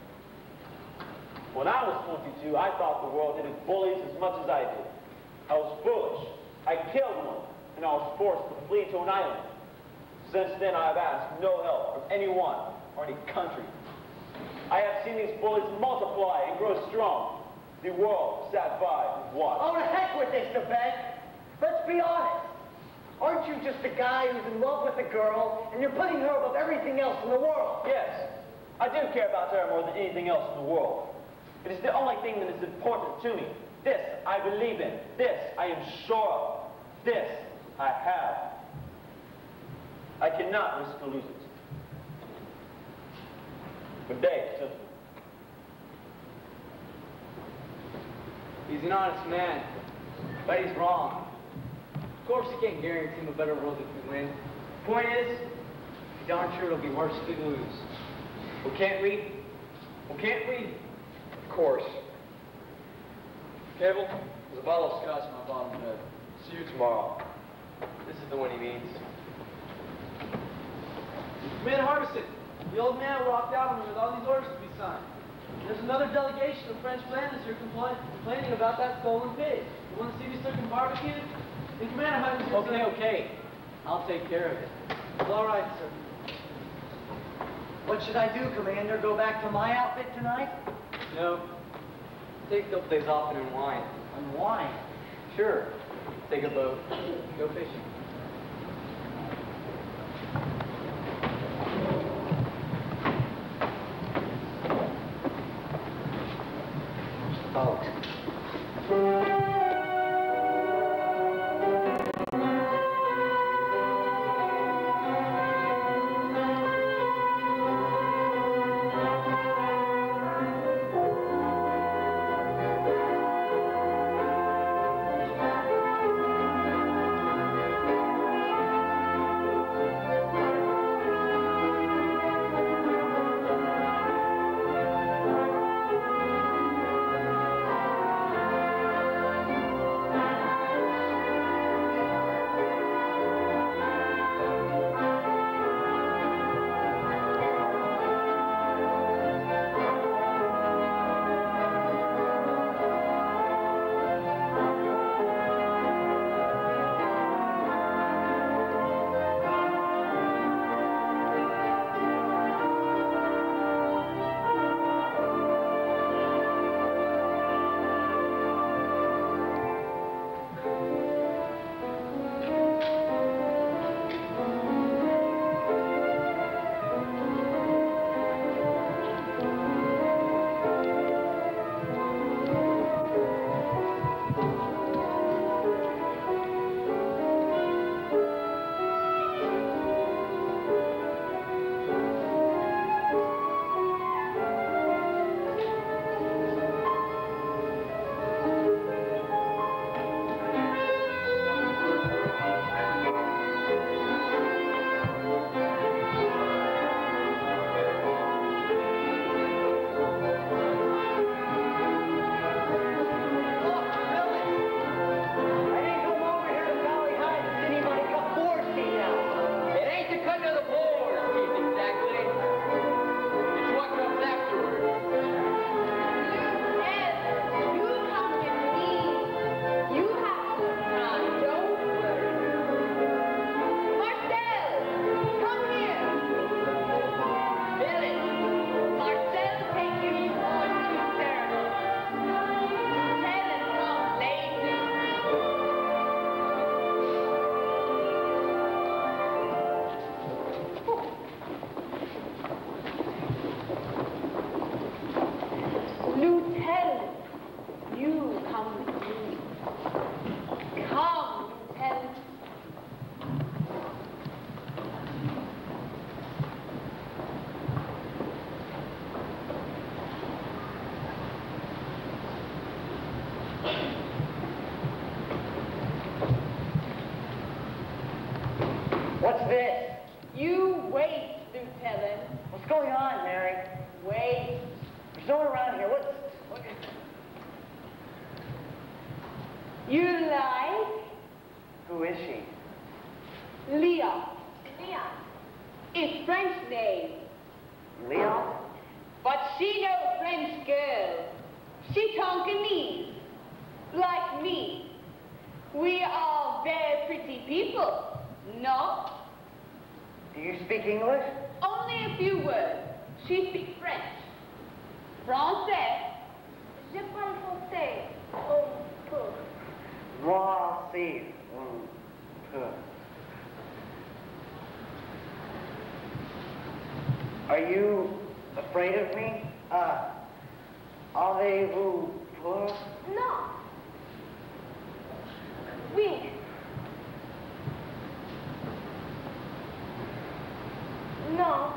When I was 22, I thought the world needed bullies as much as I did. I was foolish. I killed one, and I was forced to flee to an island. Since then, I have asked no help from anyone or any country. I have seen these bullies multiply and grow strong. The world sat by and watched. Oh, to heck with this, Tibet. Let's be honest. Aren't you just a guy who's in love with a girl, and you're putting her above everything else in the world? Yes, I do care about her more than anything else in the world. It is the only thing that is important to me. This I believe in. This I am sure of. This I have. I cannot risk to lose it. Good day, gentlemen. He's an honest man, but he's wrong. Of course, you can't guarantee him a better world if we win. Point is, you're darn sure it'll be worse if we lose. We can't read. We can't read. Of course. Cable, there's a bottle of scotch in my bottom bed. See you tomorrow. This is the one he means. Commander Harbison, the old man walked out on me with all these orders to be signed. There's another delegation of French planters here complaining about that stolen pig. You want to see these looking barbecued? And Commander Harbison... Okay. I'll take care of it. It's all right, sir. What should I do, Commander? Go back to my outfit tonight? No. Take a couple days off and unwind. Unwind? Sure. Take a boat. Go fishing. Folks. is she? Leon. Leon. It's French name. Leon? But she no French girl. She Tonkinese. Like me. We are very pretty people. No? Do you speak English? Only a few words. She speaks French. Français. Je parle français. Un peu. Moi aussi. Peu. Are you afraid of me? Avez-vous peur? Non. Oui. Non.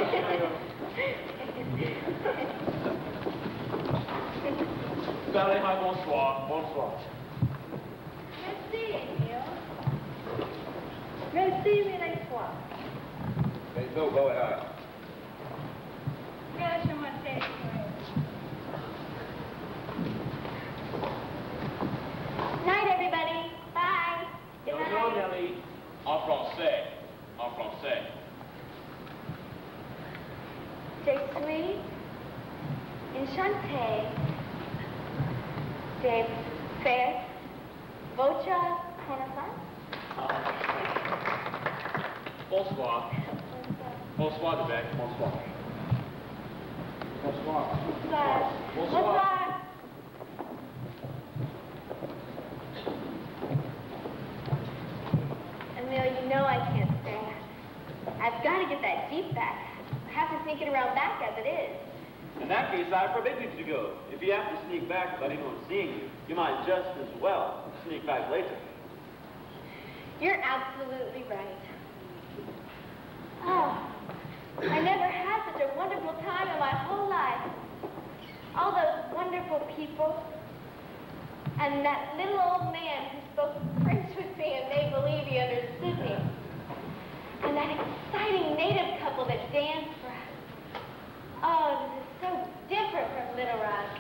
Valley High, bonsoir. Bonsoir. Merci, Emile. Merci, mille fois. Benito, go ahead. Merci, Martin. Night, everybody. Bye. Good night. Bonjour, Nelly. En français. En français. Je suis enchantée de faire votre connaissance. Bonsoir. Bonsoir, Debec. Bonsoir. Bonsoir. Bonsoir. Bonsoir. Emile, you know I can't stay. I've got to get that Jeep back. I have to sneak it around back as it is. In that case, I forbid you to go. If you have to sneak back without anyone seeing you, you might just as well sneak back later. You're absolutely right. Oh, I never had such a wonderful time in my whole life. All those wonderful people. And that little old man who spoke French with me and made believe he understood me. And that exciting native couple that danced for us. Oh, this is so different from Little Rock.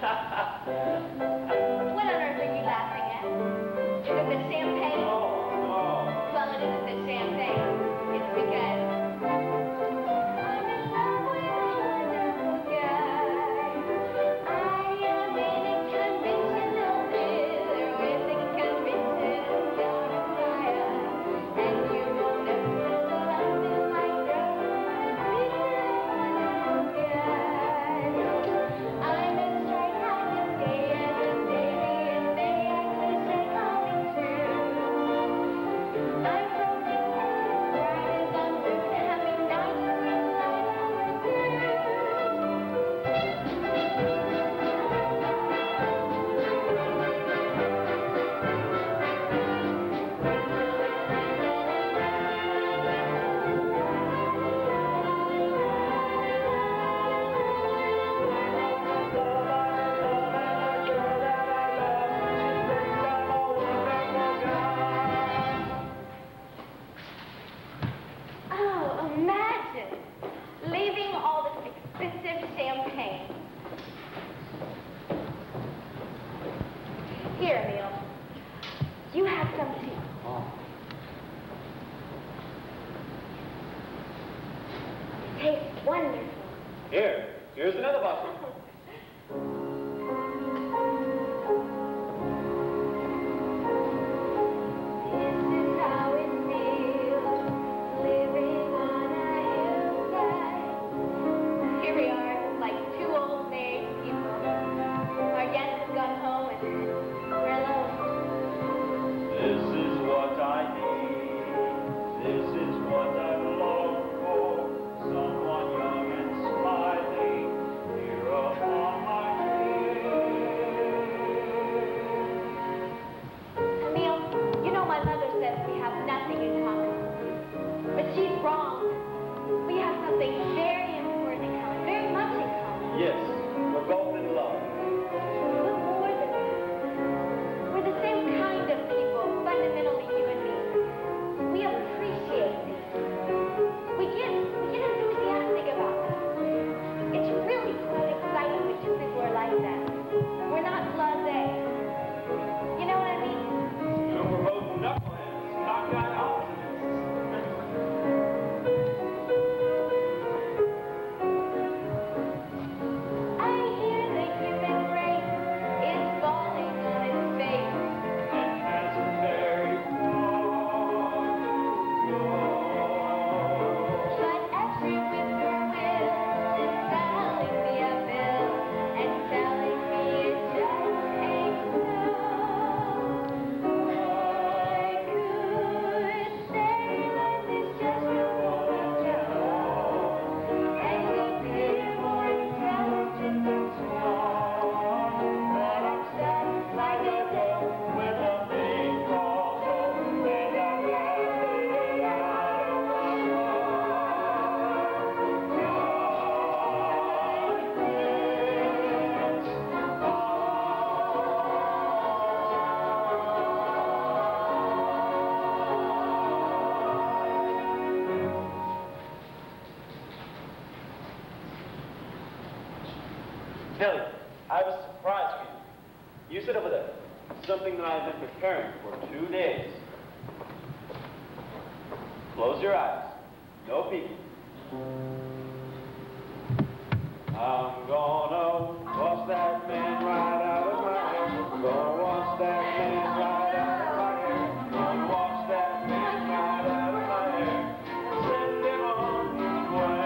What on earth are you laughing at? Is it the champagne? Oh, Well, it isn't the champagne. It's because I'm in love with a wonderful guy. I am in a conventional bill with a conventional fire. And you won't ever love me like that. I'm as straight as a day as a baby, and may I cliche calling true. I'm rolling bright as on through having nights when light Oh, imagine leaving all this expensive champagne. Here, Emile. You have some too. It tastes wonderful. Here's another bottle. This is how it feels, living on a hillside. Here we are, like two old married people. Our guests have gone home and we're alone. This is what I need. This is what I long for. Someone young and smiling here upon my Emile, you know my mother says we have nothing in common. But she's wrong. We have something very important in common, very much in common. Yes, we're both in love. We're more than that. We're the same kind of people, fundamentally human beings. We appreciate things. We get enthusiastic about them. It's really quite exciting with two people who are like that. We're not blasé. You know what I mean? We're both knuckleheads, cockeyed opposites. I hear the human race Nellie, I have a surprise for you. You sit over there. Something that I've been preparing for 2 days. Close your eyes. No peeking. I'm gonna wash that man right out of my hair. I'm gonna wash that man right out of my hair. I'm gonna wash that man right out of my hair. Send him on his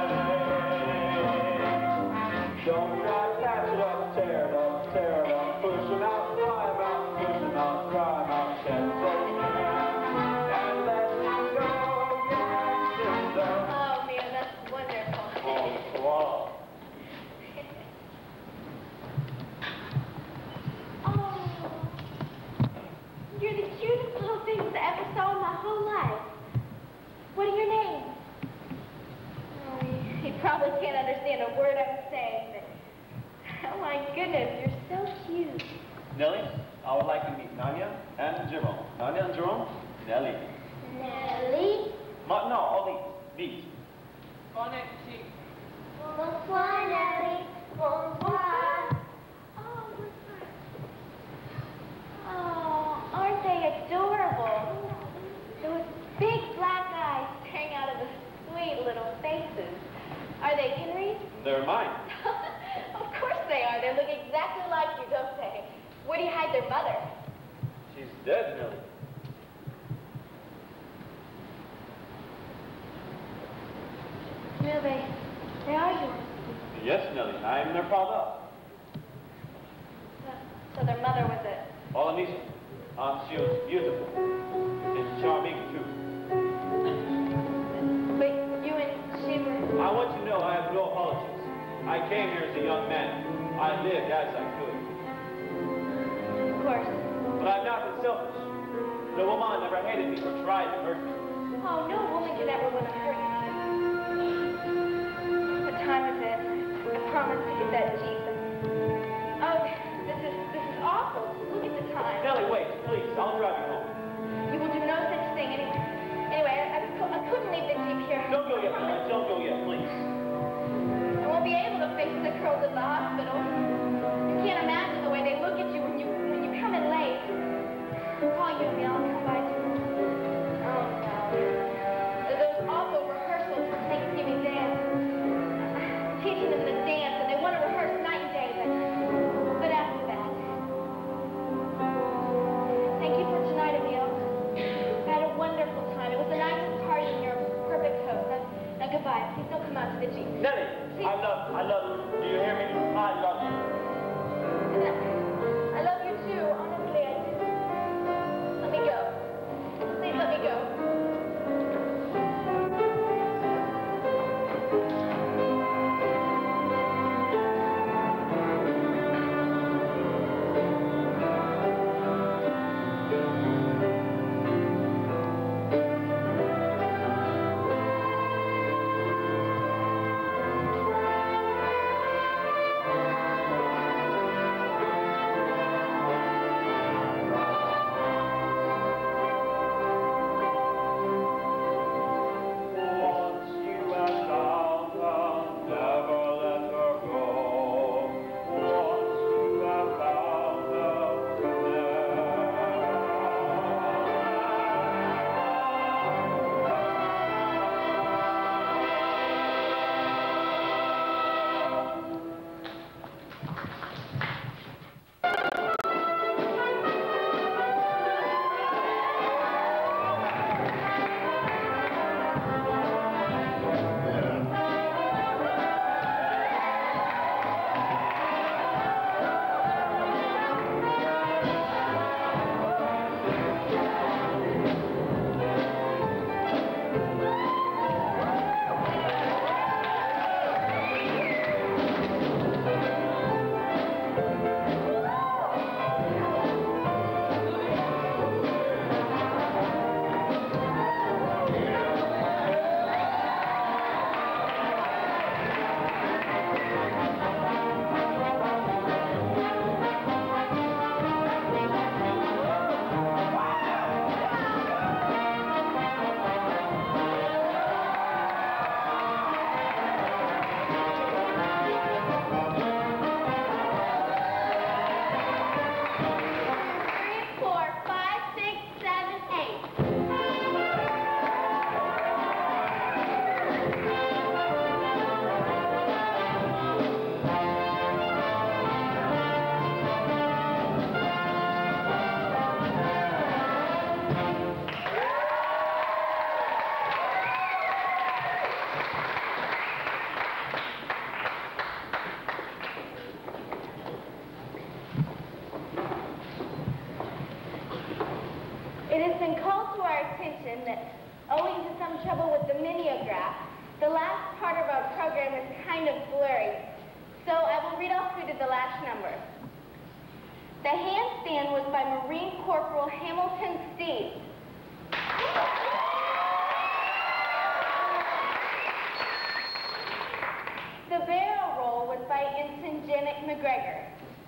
way. Don't try to patch it up, tear it up, tear it up. Push him out, dry him out, push him out, dry him out. Can't say and let him go, yes, sister. Oh, man, that's wonderful. Oh, wow. You're the cutest little things I ever saw in my whole life. What are your names? Oh, he probably can't understand a word I'm saying, but oh my goodness, you're so cute. Nellie, I would like to meet Nanya and Jerome. Nanya and Jerome? Nellie. Nellie? No, only these. Bon appetit. Bonsoir, Nellie. Bonsoir. Oh, aren't they adorable? Those big black eyes staring out of the sweet little faces. Are they Henry's? They're mine. Of course they are. They look exactly like you, don't they? Where do you hide their mother? She's dead, Nellie. No, they are yours. Yes, Nellie. I'm their father. So their mother was a... Polynesian. She was beautiful. And charming, too. But you and she were... I want you to know I have no apologies. I came here as a young man. I lived as I could. Of course. But I've not been selfish. No woman never hated me or tried to hurt me. Oh, no woman could ever want to hurt you. What time is it? I promised to get that Jeep. Oh, this is awful. Look at the time. Nellie, wait, please. I'll drive you home. You will do no such thing anyway, I couldn't leave the Jeep here. Don't go yet, Nellie. Don't go yet, please. I won't be able to face the girls at the hospital. You can't imagine the way they look at you when you come in late. I'll call you and I'll come by too. Oh, no. Those awful rehearsals for Thanksgiving dance. I'm teaching them to dance, and they want to rehearse night and day, but after that. Thank you for tonight, Emil. I had a wonderful time. It was the nicest party in your perfect coat. Now goodbye. Please don't come out to the Jeep. Nellie, Please. I love you. Do you hear me? I love you. I love you too. Honestly, I do. Let me go. Please let me go. kind of blurry, so I will read off through to the last number. The handstand was by Marine Corporal Hamilton Steve. The barrel roll was by Ensign Janet McGregor.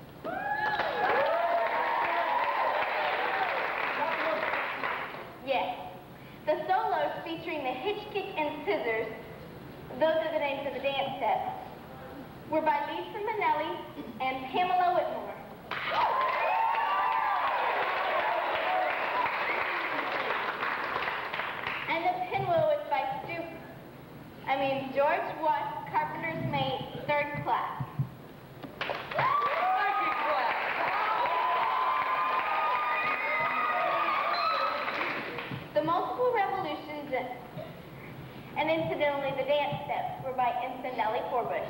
Yes. The solos featuring the hitch kick and scissors, those are the names of the dance steps, were by Lisa Minnelli and Pamela Whitmore. And the pinwheel was by George Watt, carpenter's mate, 3rd class. The multiple revolutions and incidentally the dance steps were by Ensign Nellie Forbush.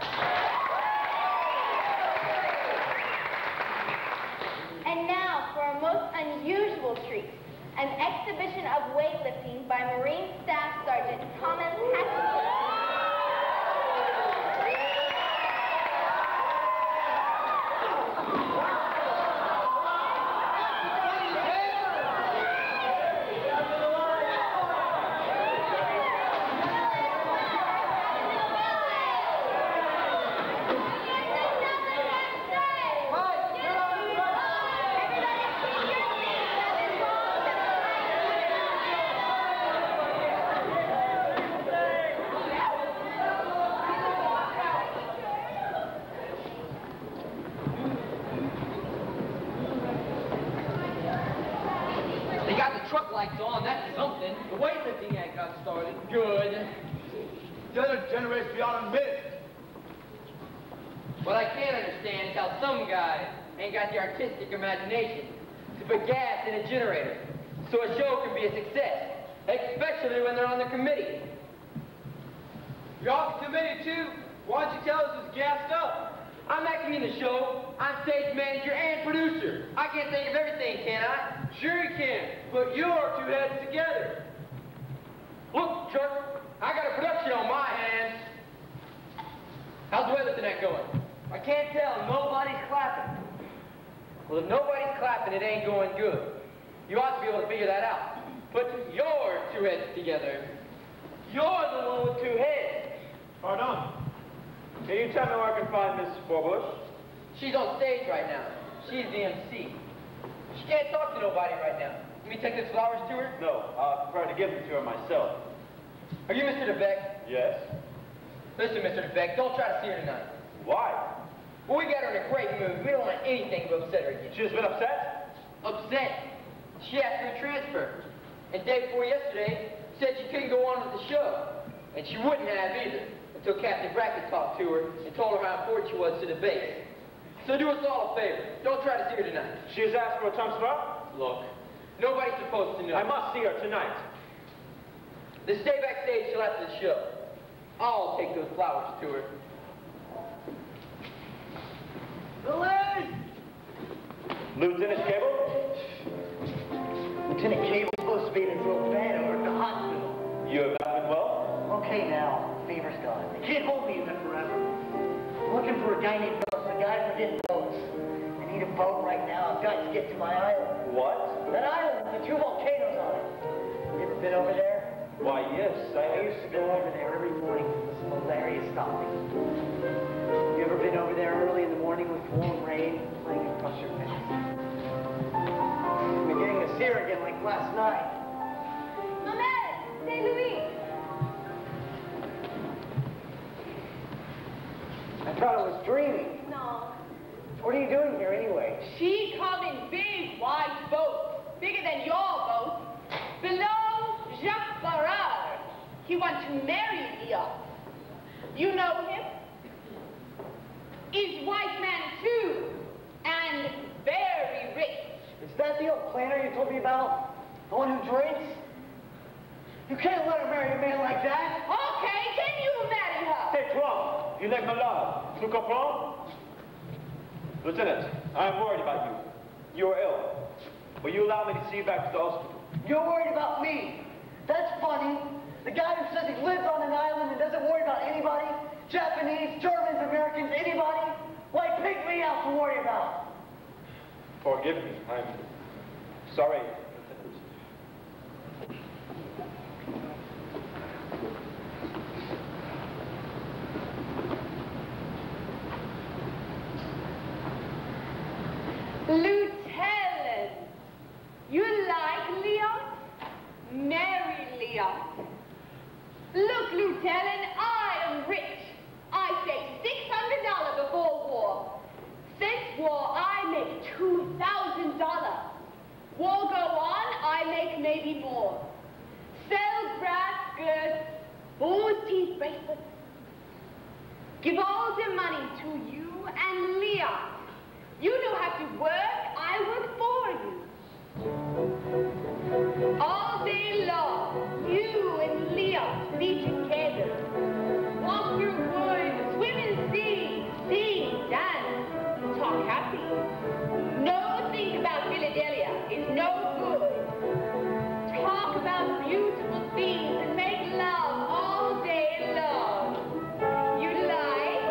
And now for a most unusual treat, an exhibition of weightlifting by Marine Staff Sergeant Thomas Haskell. Artistic imagination to put gas in a generator so a show can be a success, especially when they're on the committee. You're off the committee too? Why don't you tell us it's gassed up? I'm acting in the show. I'm stage manager and producer. I can't think of everything, can I? Sure you can, but you're two heads together. Look, jerk, I got a production on my hands. How's the weather tonight going? I can't tell. Nobody's clapping. Well, if nobody's clapping, it ain't going good. You ought to be able to figure that out. Put your two heads together. You're the one with two heads. Pardon? Can you tell me where I can find Miss Forbush? She's on stage right now. She's the MC. She can't talk to nobody right now. Let me take these flowers to her? No, I prefer to give them to her myself. Are you Mr. DeBeck? Yes. Listen, Mr. DeBeck, don't try to see her tonight. Why? Well, we got her in a great mood. We don't want anything to upset her again. She has been upset? Upset? She asked for a transfer. And day before yesterday, said she couldn't go on with the show. And she wouldn't have either, until Captain Brackett talked to her and told her how important she was to the base. So do us all a favor. Don't try to see her tonight. She has asked for a transfer? Look, nobody's supposed to know. I must see her tonight. Then stay backstage till after the show. I'll take those flowers to her. Lieutenant Cable? Lieutenant Cable's supposed to be in his real bad over at the hospital. You have not been well? Okay now, fever's gone. They can't hold me in there forever. I'm looking for a guy named Phillips, a guy for getting boats. I need a boat right now. I've got to get to my island. What? That island with the 2 volcanoes on it. You ever been over there? Why, yes, I used to go over there every morning to listen to Malaria stopping. You ever been over there early in the morning with warm rain playing across your face? I'm beginning to see her again like last night. Maman, c'est Louis. I thought I was dreaming. No. What are you doing here anyway? She called in big white boats, bigger than your boat, below Jacques Barrard. He wants to marry you. You know him? He's white man too, and very rich. Is that the old planner you told me about? The one who drinks? You can't let her marry a man like that. Okay, can you marry her? Tais-toi! Il est malade. Tu comprends? Lieutenant, I am worried about you. You are ill. Will you allow me to see you back to the hospital? You're worried about me. That's funny. The guy who says he lives on an island and doesn't worry about anybody. Japanese, Germans, Americans, anybody? Why, pick me out to worry about. Forgive me. I'm sorry. Lieutenant, you like Leon? Marry Leon. Look, Lieutenant, I am rich. I saved $600 before war. Since war, I make $2,000. War go on, I make maybe more. Sell brass skirts, bull teeth bracelets. Give all the money to you and Leon. You don't have to work, I work for you. All day long, you and Leon be together. Walk through woods, swim in sea, sing, dance, talk happy. No think about Philadelphia is no good. Talk about beautiful things and make love all day long. You like?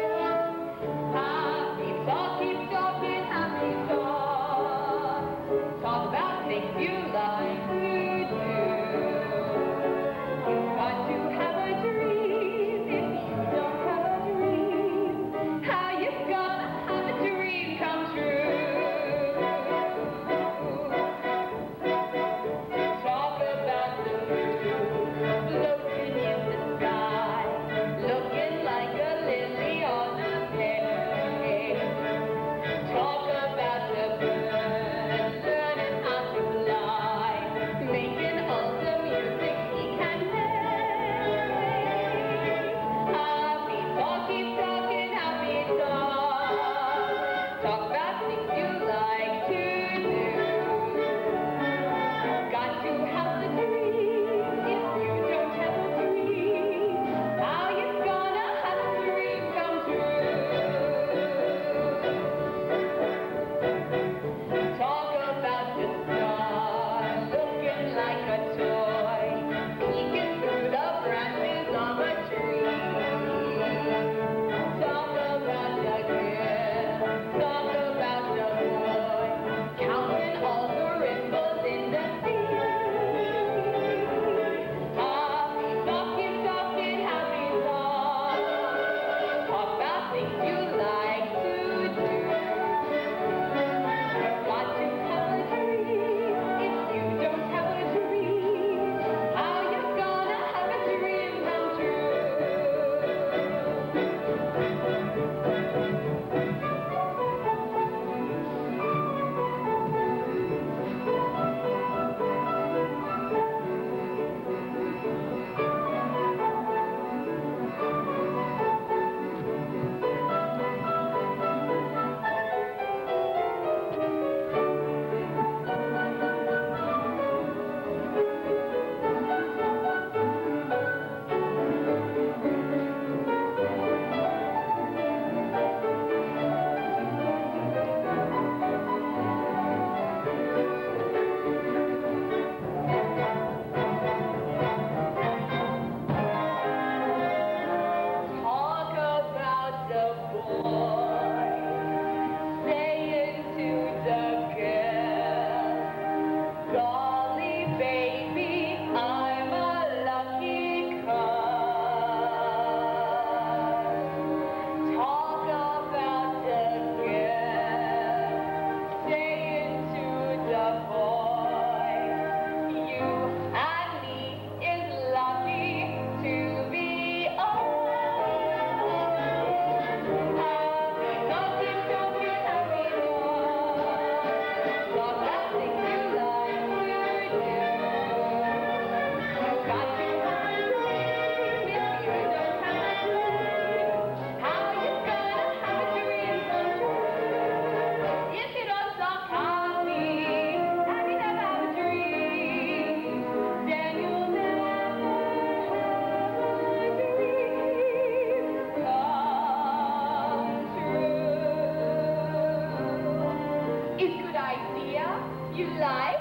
Happy talk, keep talking, happy talk. Talk about things you like to do. You've got to have a dream. If you don't have a dream, how you gonna have a dream come true? Talk about the moon floating in the sky, looking like a lily on a bed. Talk about the bird learning how to fly, making all the music he can play. Happy talk, keep talking, happy talk. Talk about things you like to do. Got to have a dream. If you don't have a dream, how you gonna have a dream come true? Talk about the star looking like a toy, peeking through the branches of a tree. Talk about the girl, talk about the boy, counting all the ripples in the sea. Happy talk, keep talking, happy talk. Talk about things you like to do. You've got to have a dream. If you don't have a dream, how you gonna have a dream come true? Talk about the boy saying to the girl, golly baby, I'm a lucky cub. Talk about the girl saying to the boy, you and me is lucky to be old. Happy talking, talking, happy talk. Talk about things you like to do. You've got to have a dream. If you don't have a dream, how you gonna have a dream come true? If you don't talk happy, happy never have a dream, then you'll never have a dream come true. It's good idea. You like?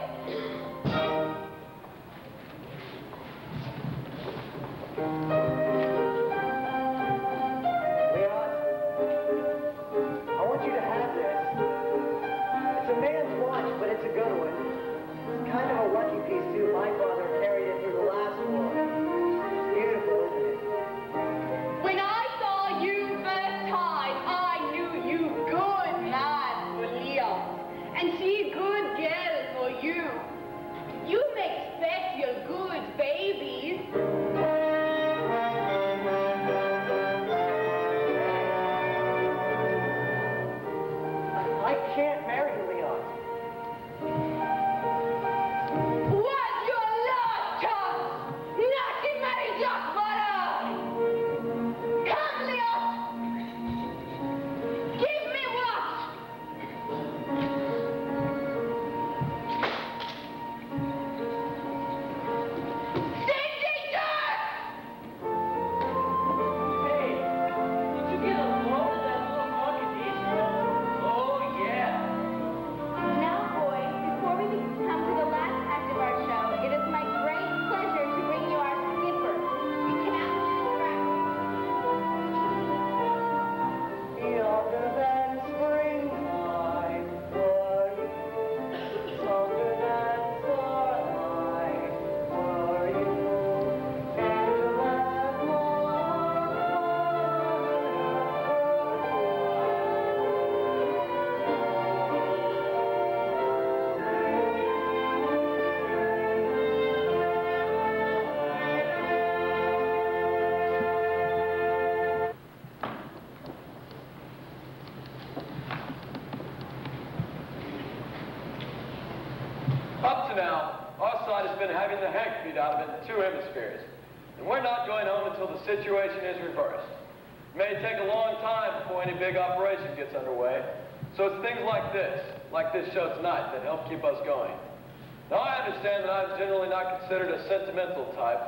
been having the heck beat out of it in 2 hemispheres. And we're not going home until the situation is reversed. It may take a long time before any big operation gets underway. So it's things like this show tonight, that help keep us going. Now, I understand that I'm generally not considered a sentimental type.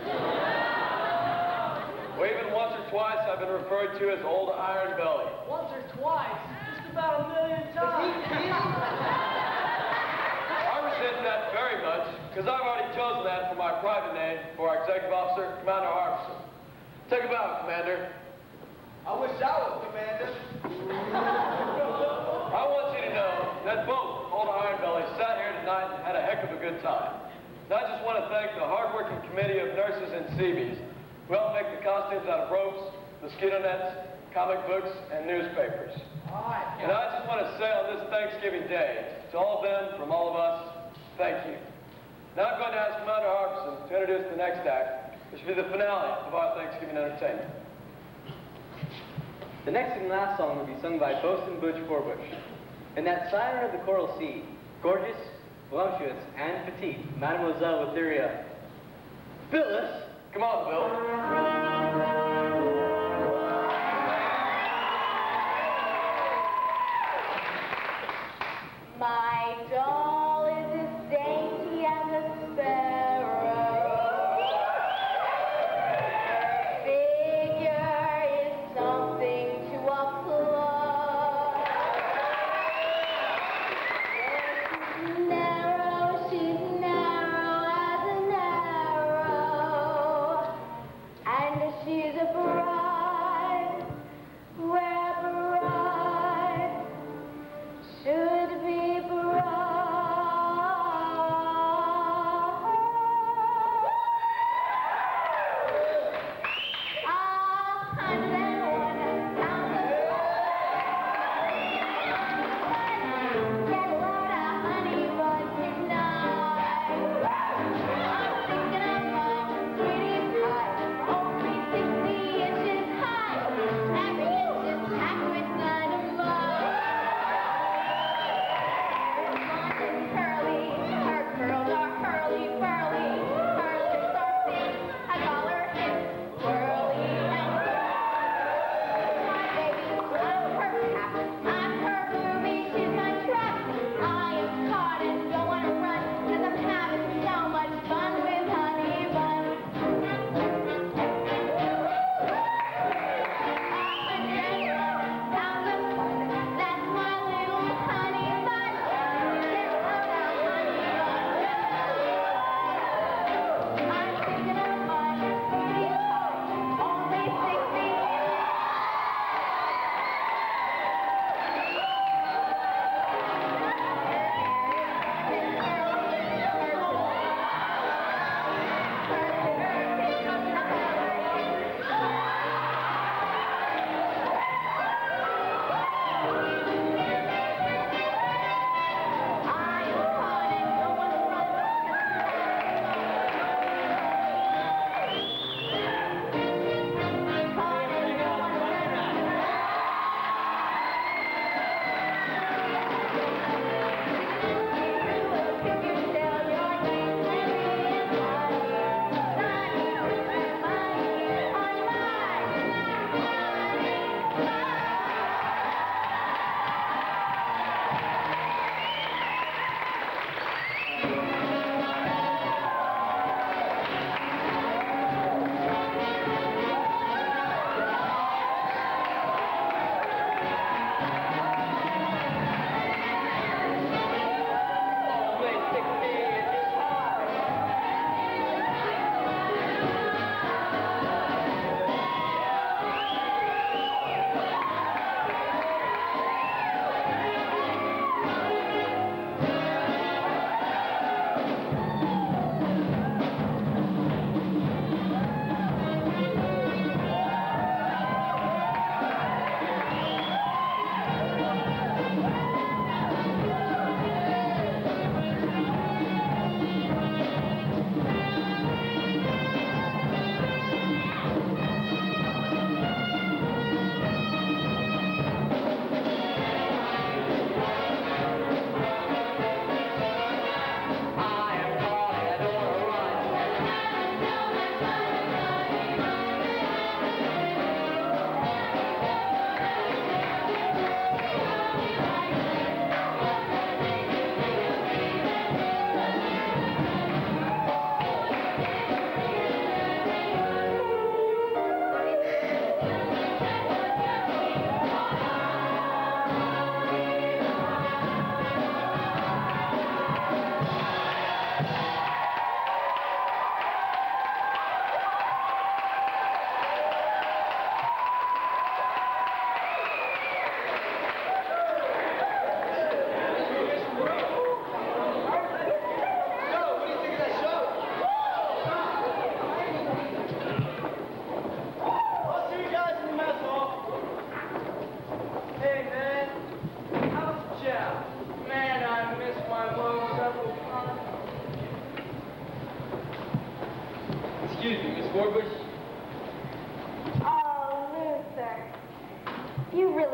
Well, even once or twice I've been referred to as Old Iron Belly. Once or twice? Just about 1,000,000 times. I resent that very much, because I've already chosen that for my private name for our executive officer, Commander Harbison. Take a bow, Commander. I wish I was commander. I want you to know that both Old Iron Belly sat here tonight and had a heck of a good time. And I just want to thank the hard-working committee of nurses and Seabees who helped make the costumes out of ropes, mosquito nets, comic books, and newspapers. And I just want to say on this Thanksgiving Day, to all of them, from all of us, thank you. Now I'm going to ask Commander Harbison to introduce the next act, which will be the finale of our Thanksgiving entertainment. The next and last song will be sung by Bosun Butch Forbush. In that siren of the Coral Sea, gorgeous, voluptuous, and petite, Mademoiselle Witheria. Phyllis! Come on, Bill. My doll is as dainty as a sparrow. Figure is something to applaud. She's narrow as an arrow, and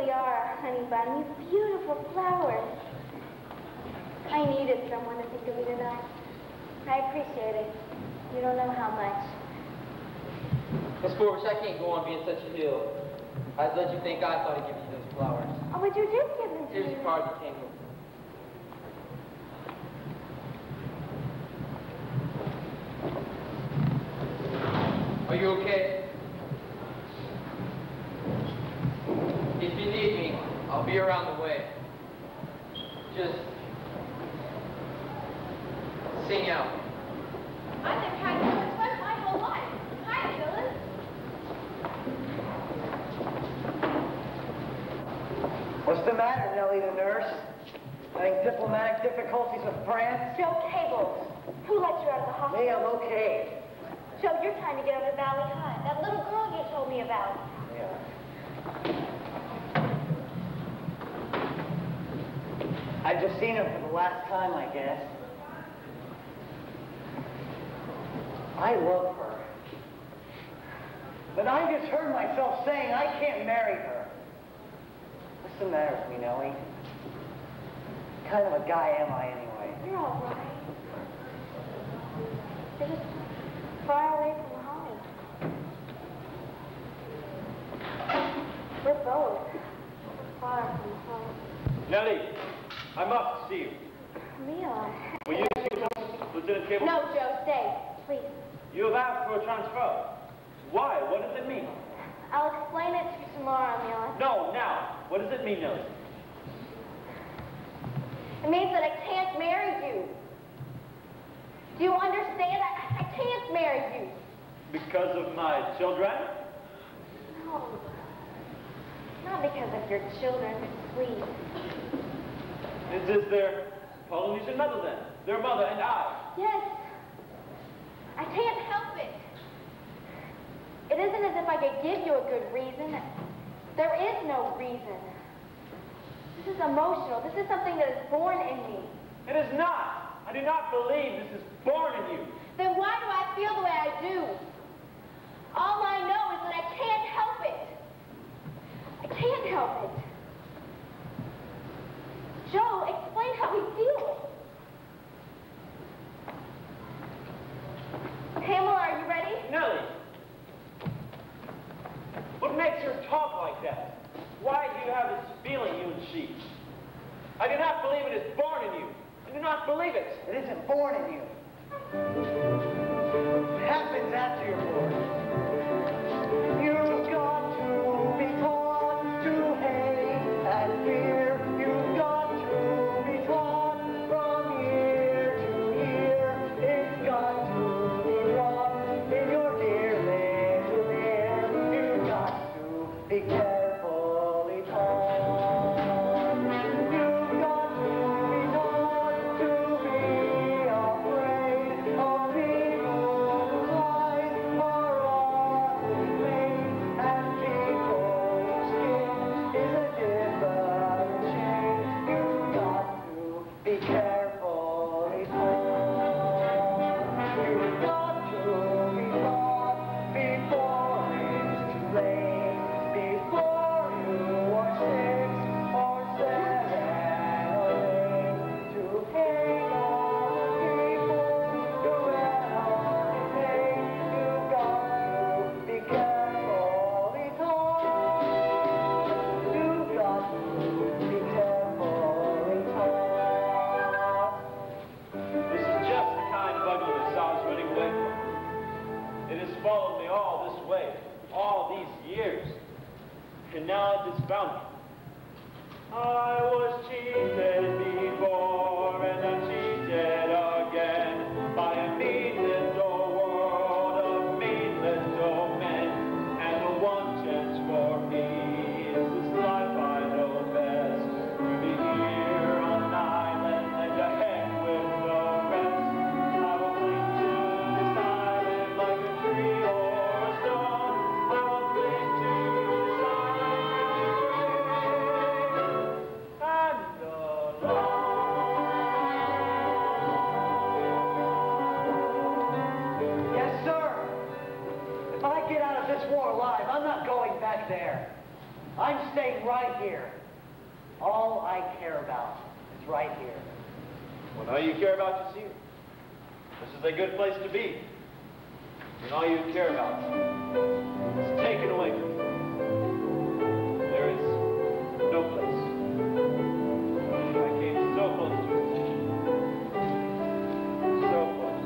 really are, honey bun. You beautiful flowers. I needed someone to think of me tonight. I appreciate it. You don't know how much. Miss Forbes, I can't go on being such a heel. I'd let you think I thought of giving you those flowers. Oh, but you did give them to Here's me. your card you came with. Are you okay? If you need me, I'll be around the way. Just sing out. I've never had so much fun my whole life. Hi, Phyllis. What's the matter, Nellie the nurse? Having diplomatic difficulties with France? Joe Cables. Who let you out of the hospital? Me, I'm okay. Joe, you're trying to get over to Valley High. That little girl you told me about. Yeah. I've just seen her for the last time, I guess. I love her. But I just heard myself saying I can't marry her. What's the matter with me, Nellie? What kind of a guy am I anyway? You're all right. You're just far away from home. We're both far from home. Nellie, I must see you. Leon. Will you excuse us, Lieutenant Cable? No, Joe, stay, please. You have asked for a transfer. Why? What does it mean? I'll explain it to you tomorrow, Leon. No, now. What does it mean, Nellie? It means that I can't marry you. Do you understand? I can't marry you. Because of my children? No. Not because of your children, please. Is this their Polynesian mother then? Their mother and I? Yes. I can't help it. It isn't as if I could give you a good reason. There is no reason. This is emotional. This is something that is born in me. It is not. I do not believe this is born in you. Then why do I feel the way I do? All I know is that I can't help it. I can't help it. Joe, explain how we feel. Pamela, are you ready? Nellie, what makes her talk like that? Why do you have this feeling, you and she? I do not believe it is born in you. I do not believe it. It isn't born in you. It happens after you're born. You've got to be taught to hate and fear. You've got to be taught from year to year. It's got to be wrong in your dear little ear. You've got to be carefully taught. You've got to be taught to be afraid of people whose eyes are often made, and people's skin is a different shade. You've got to be carefully taught. You've got to be taught before it's too late, before you are 6 or 7 or 8, to hate all the people who ran on in hate. You've got to be carefully taught. You've got to be carefully taught. This is just the kind of ugliness I was running away from. It has followed me all this way, all these years. And now it has found me. I was cheated before, and I'm cheated again by a mean little world of mean little men. And the one chance for me is this life I know best. To be here on an island and to heck with the rest. I will cling to this island like a tree or a stone. I will cling to this island and alone. Yes, sir. If I get out of this war alive, I'm not going back there. I'm staying right here. All I care about is right here. Well, all you care about is here. This is a good place to be. And all you care about is taken away from you. There is no place. I came so close to it. So close.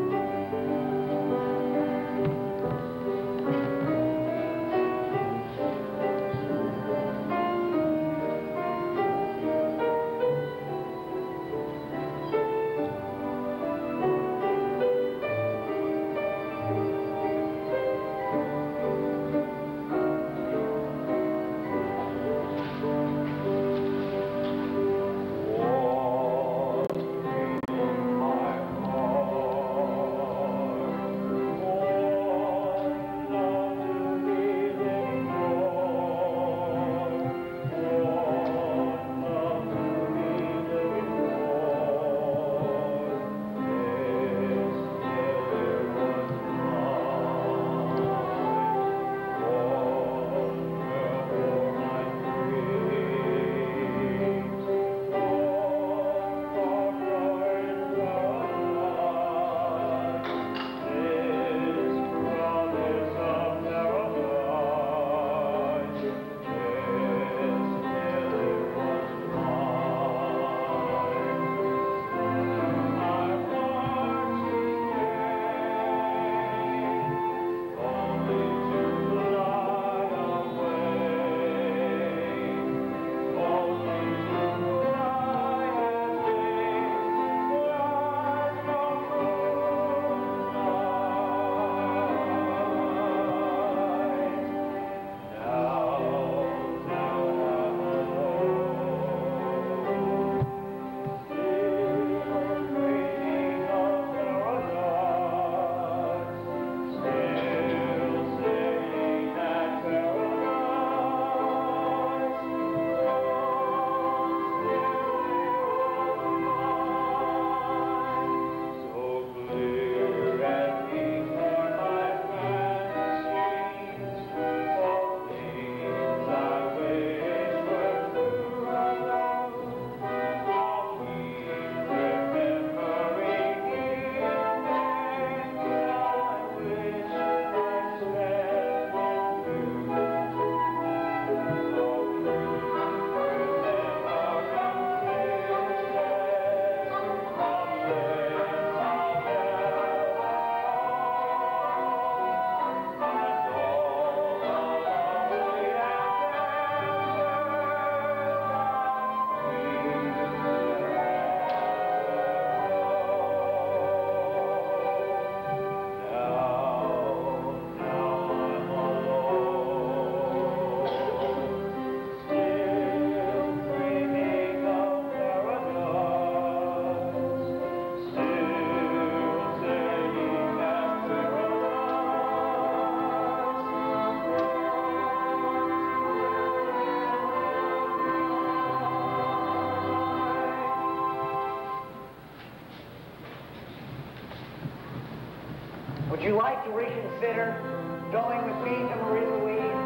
Would you like to reconsider going with me to Marie Louise?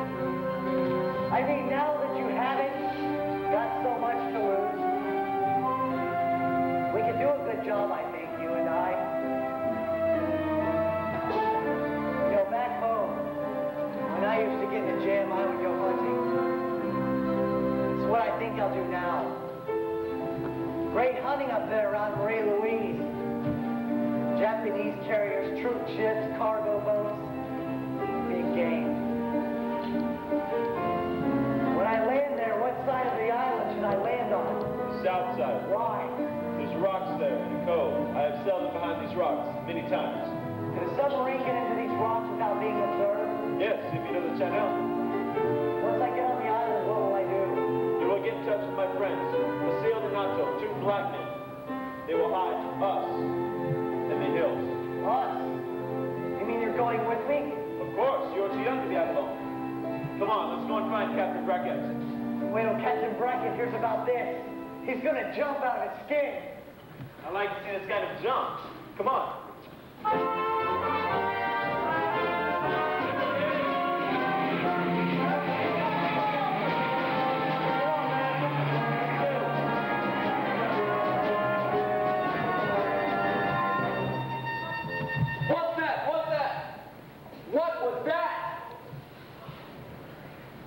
I mean, now that you haven't got so much to lose, we could do a good job, I think, you and I. You know, back home, when I used to get in the jam, I would go hunting. It's what I think I'll do now. Great hunting up there around Marie Louise. Japanese carriers, troop ships, cargo boats, big game. When I land there, what side of the island should I land on? South side. Why? There's rocks there in the cove. I have sailed in behind these rocks many times. Can a submarine get into these rocks without being observed? Yes, if you know the channel. Once I get on the island, what will I do? You will get in touch with my friends, Masil and Nato, two black men. They will hide us in the hills. Us? You mean you're going with me? Of course, you're too young to be out alone. Come on, let's go and find Captain Brackett. Wait till Captain Brackett hears about this. He's gonna jump out of his skin. I like to see this kind of jump. Come on.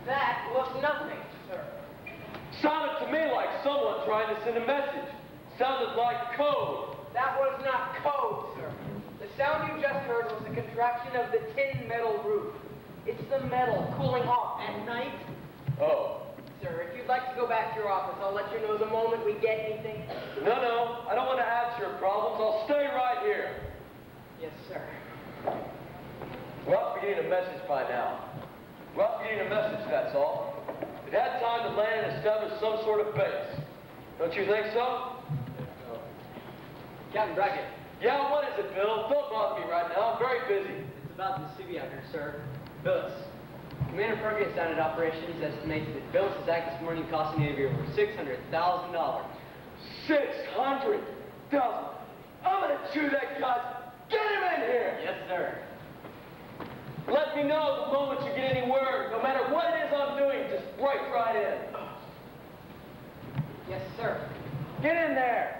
That was nothing, sir. Sounded to me like someone trying to send a message. Sounded like code. That was not code, sir. The sound you just heard was a contraction of the tin metal roof. It's the metal cooling off at night. Oh. Sir, if you'd like to go back to your office, I'll let you know the moment we get anything. No, I don't want to add to your problems. I'll stay right here. Yes, sir. We're out getting a message by now. We're out getting a message, that's all. It had time to land and establish some sort of base. Don't you think so? Captain Brackett. Yeah, what is it, Bill? Don't bother me right now. I'm very busy. It's about the city out here, sir. Billis. Commander Fergus down at operations estimates that Billis' act this morning cost the Navy over $600,000. $600,000. I'm gonna chew that guy. Get him in here. Yes, sir. Let me know the moment you get any word. No matter what it is I'm doing, just break right in. Yes, sir. Get in there.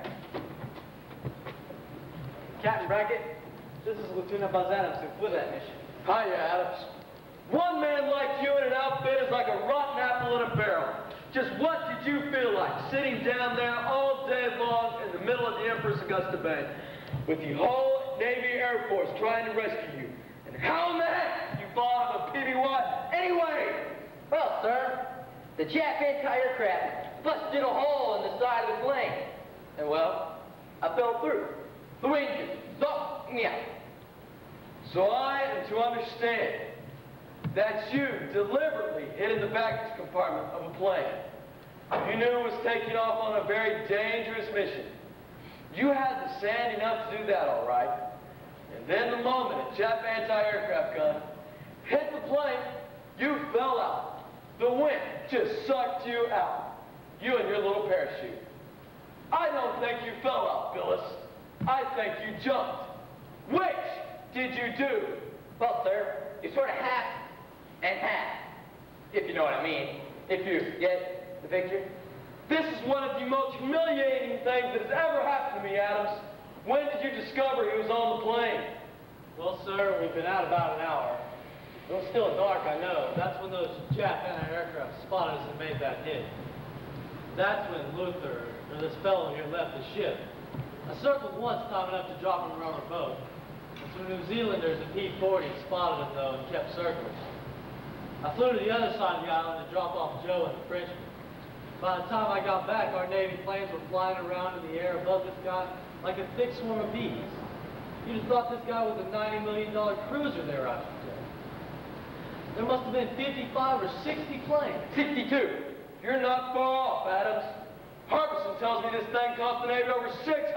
Captain Brackett, this is Lieutenant Buzz Adams who flew that mission. Hiya, Adams. One man like you in an outfit is like a rotten apple in a barrel. Just what did you feel like sitting down there all day long in the middle of the Empress Augusta Bay with the whole Navy Air Force trying to rescue you? And how in the heck you fall out of a PBY anyway? Well, sir, the Jap anti-aircraft busted a hole in the side of the plane. And, well, I fell through. The engine. Yeah. So I am to understand that you deliberately hid in the baggage compartment of a plane. You knew it was taking off on a very dangerous mission. You had the sand enough to do that, all right. And then the moment a Jap anti-aircraft gun hit the plane, you fell out. The wind just sucked you out. You and your little parachute. I don't think you fell out, Billis. I think you jumped. Which did you do? Well, sir, you sort of half and half, if you know what I mean. If you get the picture. This is one of the most humiliating things that has ever happened to me, Adams. When did you discover he was on the plane? Well, sir, we've been out about an hour. It was still dark, I know. That's when those Jap anti-aircraft spotted us and made that hit. That's when Luther, or this fellow here, left the ship. I circled once, time enough to drop him around our boat. And some New Zealanders in P-40 spotted him, though, and kept circling. I flew to the other side of the island to drop off Joe and the Frenchman. By the time I got back, our Navy planes were flying around in the air above this guy like a thick swarm of bees. You'd have thought this guy was a $90 million cruiser they were out to take. There must have been 55 or 60 planes. 62. You're not far off, Adams. Harbison tells me this thing cost the Navy over $600,000.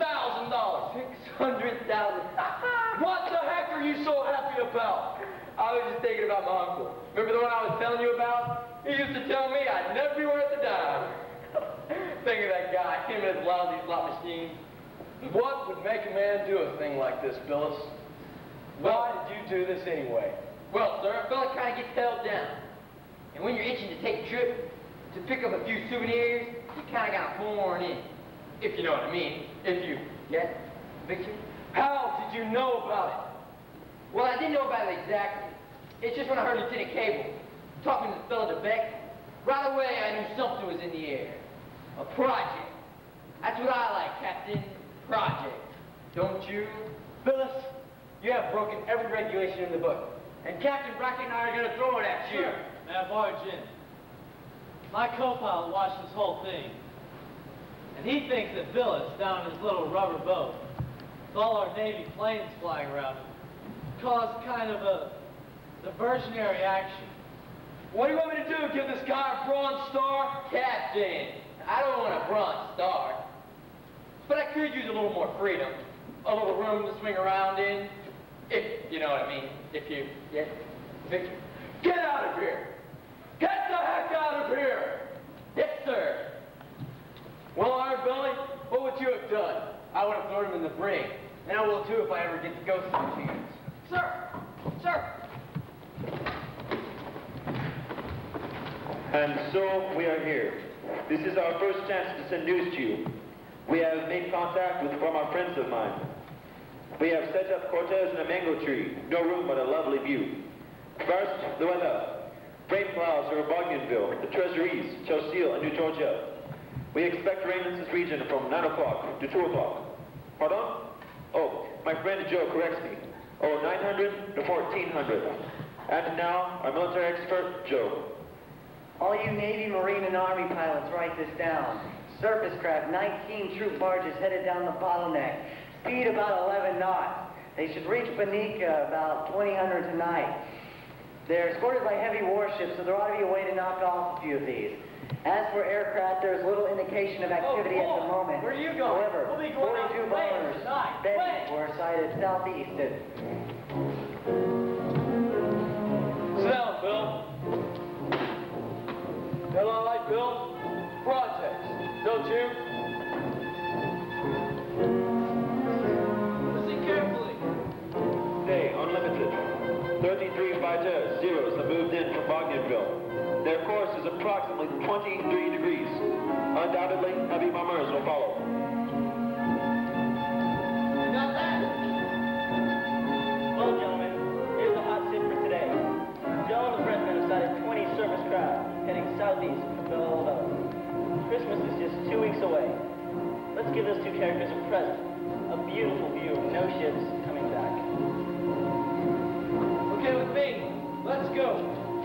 $600,000. What the heck are you so happy about? I was just thinking about my uncle. Remember the one I was telling you about? He used to tell me I'd never be worth a dime. Think of that guy, him and his lousy slot machine. What would make a man do a thing like this, Billis? Why did you do this anyway? Well, sir, a fella kind of gets held down. And when you're itching to take a trip, to pick up a few souvenirs, you kind of got to horn in. If you know what I mean. If you get the picture. How did you know about it? Well, I didn't know about it exactly. It's just when I heard Lieutenant Cable talking to the fellow to Beck, right away I knew something was in the air. A project. That's what I like, Captain. Project. Don't you? Billis, you have broken every regulation in the book. And Captain Brackett and I are going to throw it at you. Sure. Now, barge in. My co-pilot watched this whole thing, and he thinks that Billis, down in his little rubber boat, with all our Navy planes flying around him, caused kind of a diversionary action. What do you want me to do? Give this guy a Bronze Star? Captain, I don't want a Bronze Star, but I could use a little more freedom, a little room to swing around in, if you know what I mean. If you get the picture. Get out of here! Get the heck out of here! Yes, sir. Well, Iron Belly, what would you have done? I would have thrown him in the brig. And I will too if I ever get the ghost of a chance. Sir! Sir! And so we are here. This is our first chance to send news to you. We have made contact with former friends of mine. We have set up Cortez in a mango tree. No room but a lovely view. First, the weather. Rain clouds over Bougainville, the Treasuries, Chelsea, and New Georgia. We expect rain in this region from 9 o'clock to 2 o'clock. Pardon? Oh, my friend Joe corrects me. Oh, 900 to 1400. And now, our military expert, Joe. All you Navy, Marine, and Army pilots, write this down. Surface craft, 19 troop barges headed down the bottleneck. Speed about 11 knots. They should reach Bonica about 2000 tonight. They're escorted by heavy warships, so there ought to be a way to knock off a few of these. As for aircraft, there's little indication of activity at the moment. Where are you going? However, We'll be going 42 out bombers, tonight. Betty, were sighted southeast. Sit down, Bill. You know what I like, Bill? Projects, don't you? Listen carefully. Day, unlimited. 33 fighters, zeros have moved in from Bougainville. Their course is approximately 23 degrees. Undoubtedly, heavy bombers will follow. You got that? Well, gentlemen, here's the hot sit for today. Joe and the Frenchman have sighted 20 surface craft heading southeast from Philadelphia. Christmas is just 2 weeks away. Let's give those two characters a present. A beautiful view of no ships coming back. Okay with me. Let's go.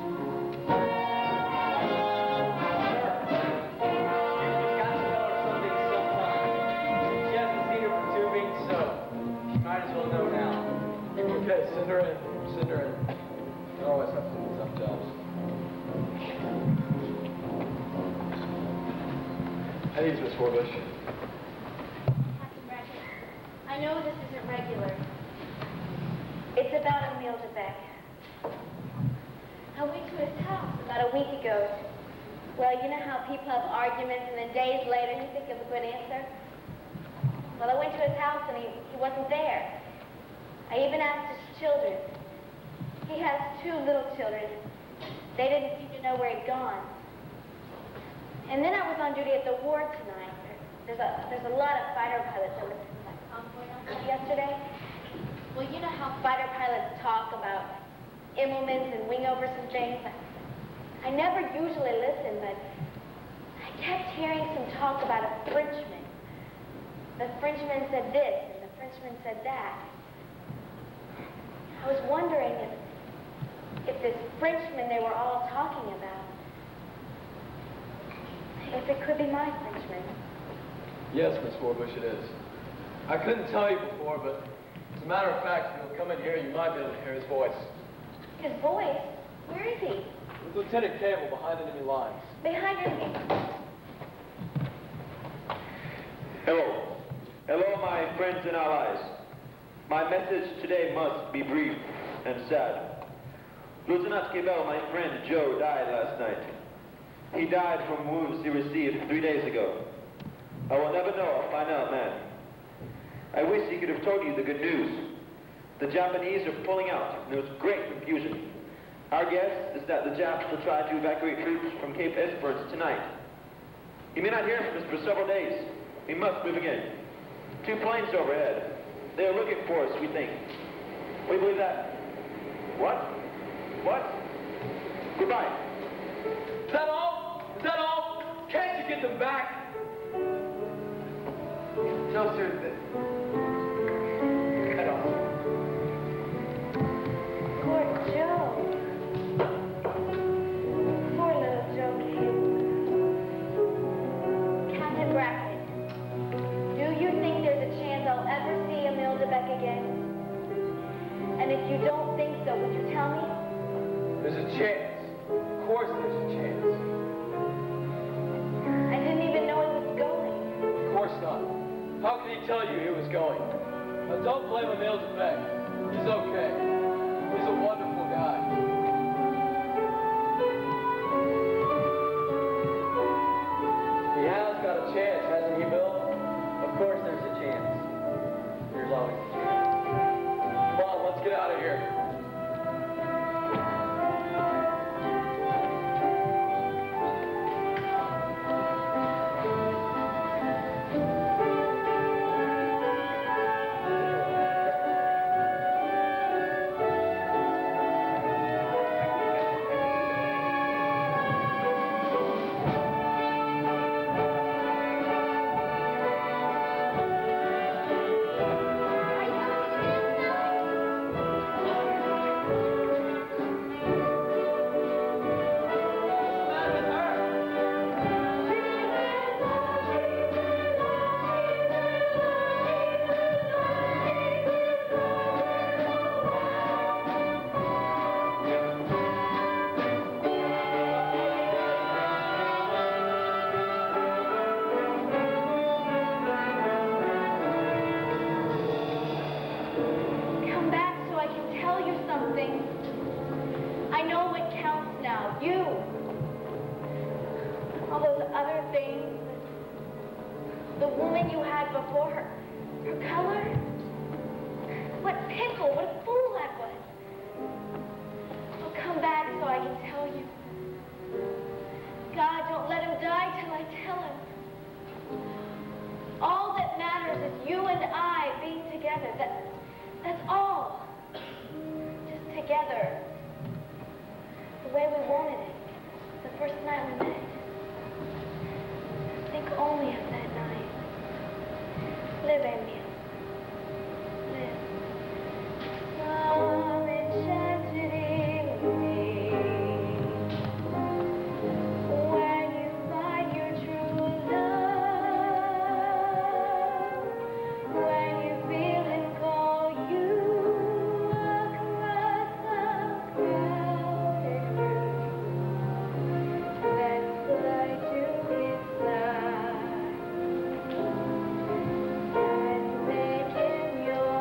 Okay, send her in. Send her in. You always have to do something else. At ease, Miss Warbush. Captain Brackett, I know this isn't regular. It's about Emile DeBeck. I went to his house about a week ago. Well, you know how people have arguments and then days later you think of a good answer? Well, I went to his house and he wasn't there. I even asked his children. He has 2 little children. They didn't seem to know where he'd gone. And then I was on duty at the ward tonight. There's a lot of fighter pilots that listened to that convoy yesterday. Well, you know how fighter pilots talk about Immelmans and wingovers and things? I never usually listen, but I kept hearing some talk about a Frenchman. The Frenchman said this, and the Frenchman said that. I was wondering if this Frenchman they were all talking about, if it could be my Frenchman. Yes, Miss Warbush, it is. I couldn't tell you before, but as a matter of fact, if you'll come in here, you might be able to hear his voice. His voice? Where is he? With Lieutenant Cable behind enemy lines. Behind enemy. Hello. Hello, my friends and allies. My message today must be brief and sad. Lieutenant Cable, my friend Joe, died last night. He died from wounds he received 3 days ago. I will never know a final man. I wish he could have told you the good news. The Japanese are pulling out, and there was great confusion. Our guess is that the Japs will try to evacuate troops from Cape Esperance tonight. You may not hear from us for several days. We must move again. 2 planes overhead. They are looking for us, we think. We believe that. What? What? Goodbye. Is that all? Is that all? Can't you get them back? No, sir. Cut off. Poor Joe. Poor little Joe King. Captain Brackett, do you think there's a chance I'll ever see Emile DeBeck again? And if you don't think so, would you tell me? There's a chance. Of course there's a chance. I didn't even know he was going. Of course not. How can he tell you he was going? Now don't blame Emile DeBeck. He's okay. He's a wonderful guy. He has got a chance, hasn't he, Bill? Of course there's a chance. There's always a chance. Come on, let's get out of here. woman you had before her color? What pickle, what a fool I was. I'll come back so I can tell you. God, don't let him die till I tell him. All that matters is you and I being together. That's all. Just together. The way we wanted it. The first night we met. Think only of that night. Live, Emil. Live. Some enchanted evening, when you find your true love, when you feel him call you across the crowded room, then fly to his side and make him your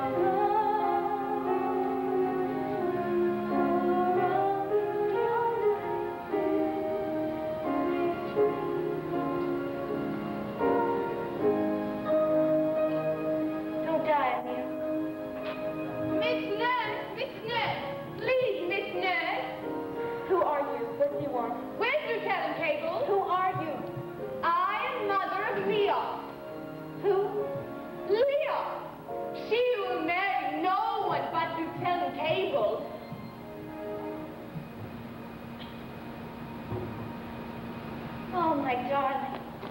Don't die, Emil. Miss Nurse! Miss Nurse! Please, Miss Nurse! Who are you? What do you want? Where's Lieutenant Cable? Who are you? I am mother of Leon. Who? Leon! She will marry no one but Lieutenant Cable. Oh, my darling.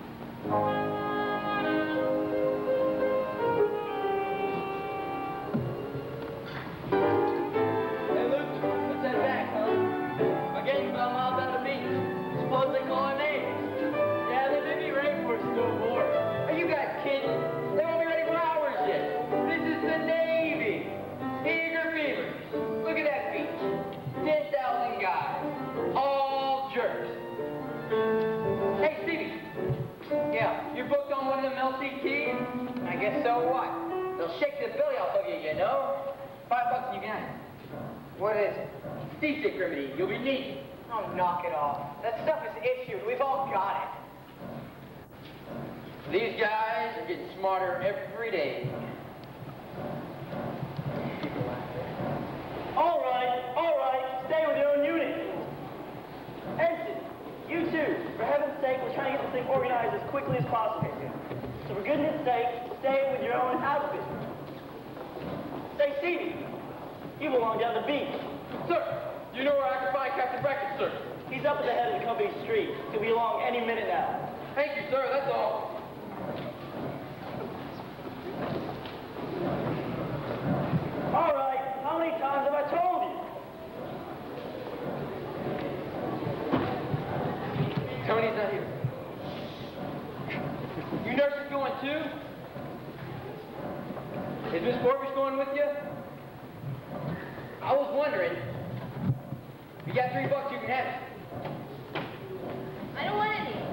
Hey, Luke, let's head back, huh? My gang's about miles out of the beach. Suppose they call our names. Yeah, they may be ready for us to go aboard. Are you guys kidding? They won't be ready for hours yet. This is the Navy. Eager beavers. Look at that beach. 10,000 guys. All jerks. Hey, Stevie. Yeah, you booked on one of them LCTs? I guess so what? They'll shake the belly off of you, you know? $5 and you got it. What is it? Seasick remedy. You'll be neat. Oh, knock it off. That stuff is issued. We've all got it. These guys are getting smarter every day. All right. Stay with your own unit. Ensign, you two, for heaven's sake, we're trying to get this thing organized as quickly as possible. So for goodness sake, stay with your own outfit. Say, Stevie, you belong down the beach. Sir, you know where I can find Captain Brackett, sir? He's up at the head of the company street. He'll be along any minute now. Thank you, sir, that's all. All right, how many times have I told you? Tony's not here. You nurses going too? Is Miss Forbush going with you? I was wondering. You got $3, you can have it. I don't want any.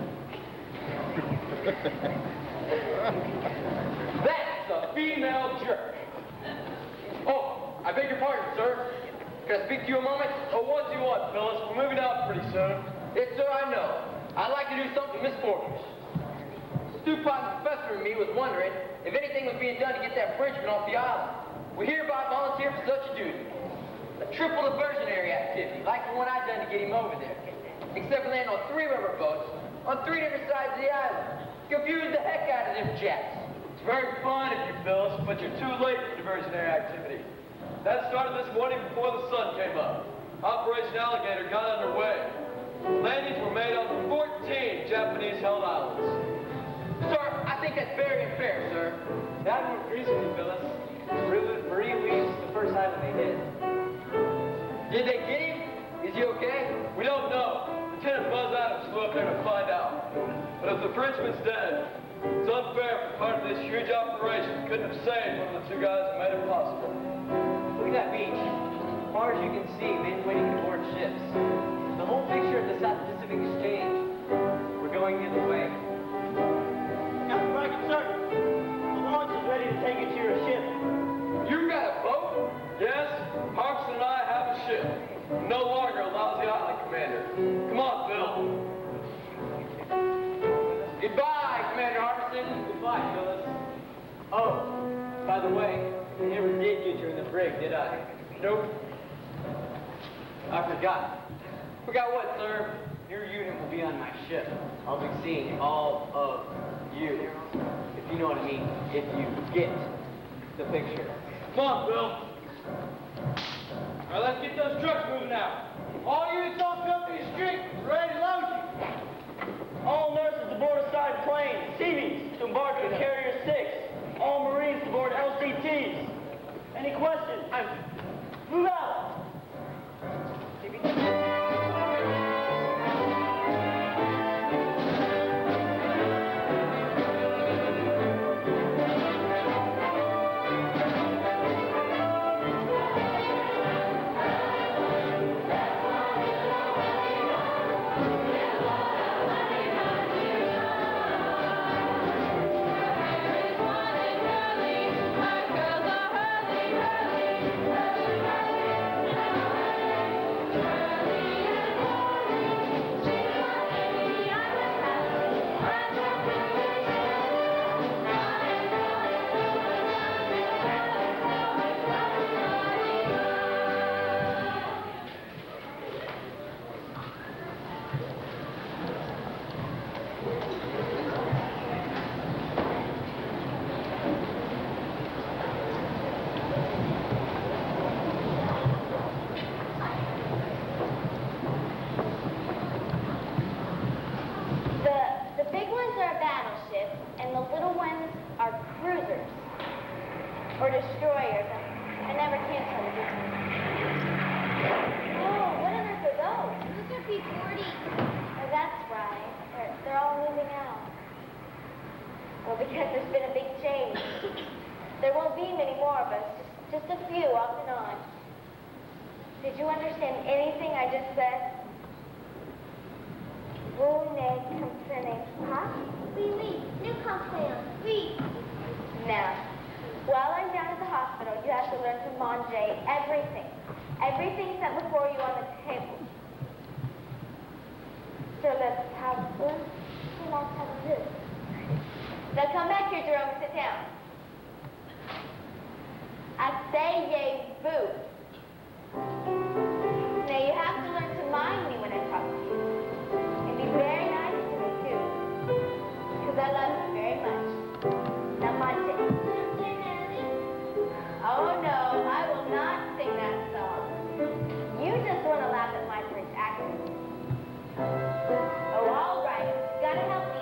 That's a female jerk. Oh, I beg your pardon, sir. Can I speak to you a moment? Oh, what do you want, Phyllis? We're moving out pretty soon. Yes, sir, I know. I'd like to do something to Miss Forbush. Stupid professor and me was wondering if anything was being done to get that Frenchman off the island. We hereby volunteer for such a duty. A triple diversionary activity, like the one I done to get him over there. Except for landing on 3 river boats on 3 different sides of the island. Confused the heck out of them chaps. It's very fine of you, Phyllis, but you're too late for diversionary activity. That started this morning before the sun came up. Operation Alligator got underway. Landings were made on 14 Japanese-held islands. Sir, I think that's very unfair, sir. That one agrees with you, Phyllis. Marie Louise is the first island they hit. Did they get him? Is he okay? We don't know. Lieutenant Buzz Adams flew up there to find out. But if the Frenchman's dead, it's unfair for part of this huge operation couldn't have saved one of the 2 guys that made it possible. Look at that beach. As far as you can see, men waiting to board ships. The whole picture of the South Pacific Exchange. We're going the other way. Captain Brackett, sir. The launch is ready to take you to your ship. You got a boat? Yes, Harmson and I have a ship. No longer a lousy island commander. Come on, Phil. Goodbye, Commander Harmson. Goodbye, Phyllis. Oh, by the way, I never did get you in the brig, did I? Nope. I forgot. Forgot what, sir? Your unit will be on my ship. I'll be seeing all of you. If you know what I mean. If you get the picture. Come on, Bill. All right, let's get those trucks moving out. All units on Company Street, ready to load you. All nurses aboard assigned planes, CVs, to embark on Carrier 6. All Marines aboard LCTs. Any questions? Move out! Or destroyers. I never can tell the difference. Oh, what on earth are those? Those are P-40s. Oh, that's right. They're all moving out. Well, because there's been a big change. There won't be many more of us. Just a few off and on. Did you understand anything I just said? Vous ne comprenez pas? Oui, nous comprenons. Oui. Now, while I'm down at the hospital, you have to learn to manger everything. Everything set before you on the table. Sur le table. Sur la table. Now come back here, Jerome, and sit down. Asseyez-vous. Now you have to learn to mind me when I talk to you. And be very nice to me, too. Because I love you very much. Now, manger. Oh, no, I will not sing that song. You just want to laugh at my French accent. Oh, all right. You gotta help me.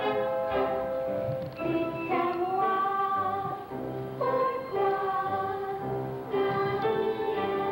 Dites-moi pourquoi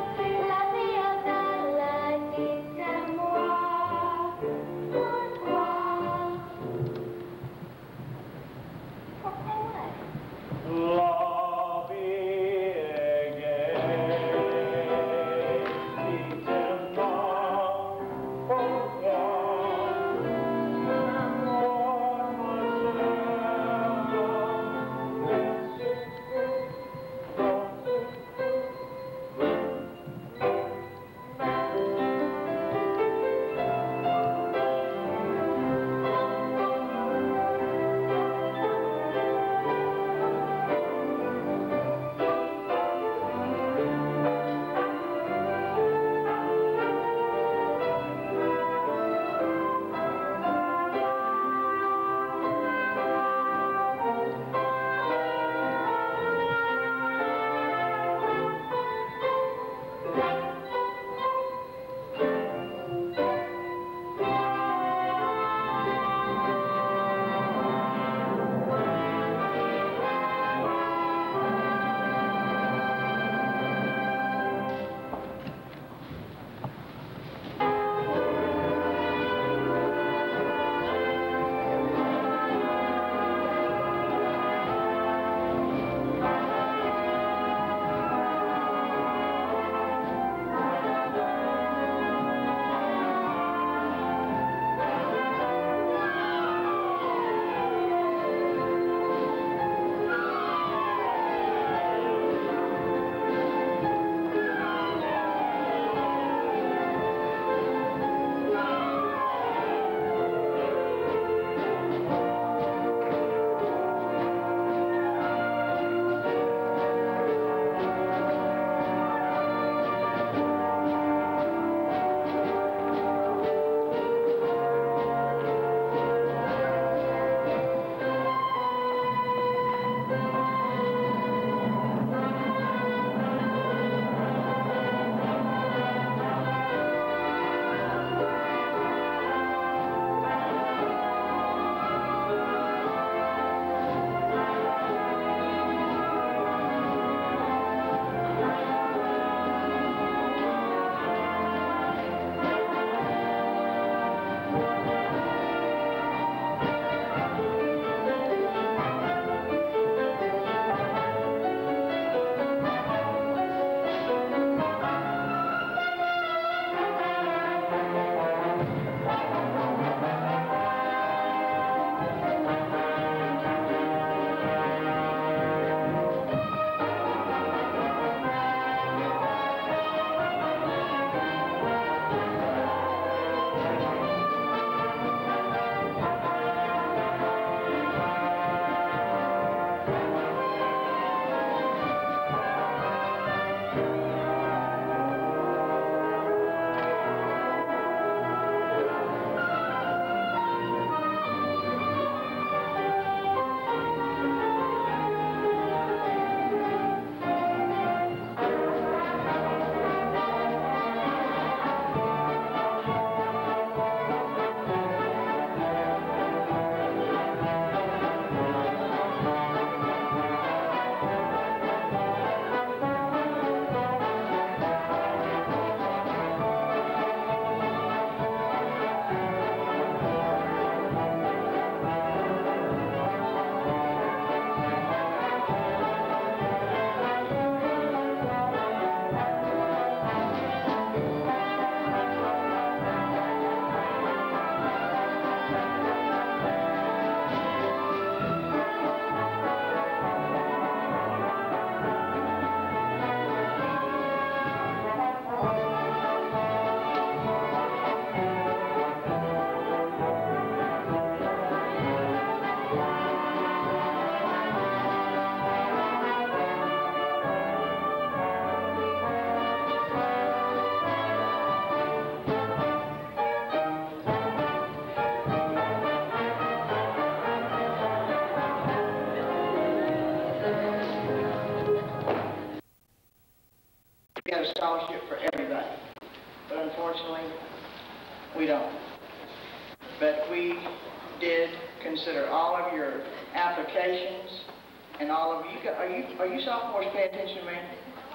scholarship for everybody. But unfortunately, we don't. But we did consider all of your applications and all of you. Are you sophomores paying attention, man?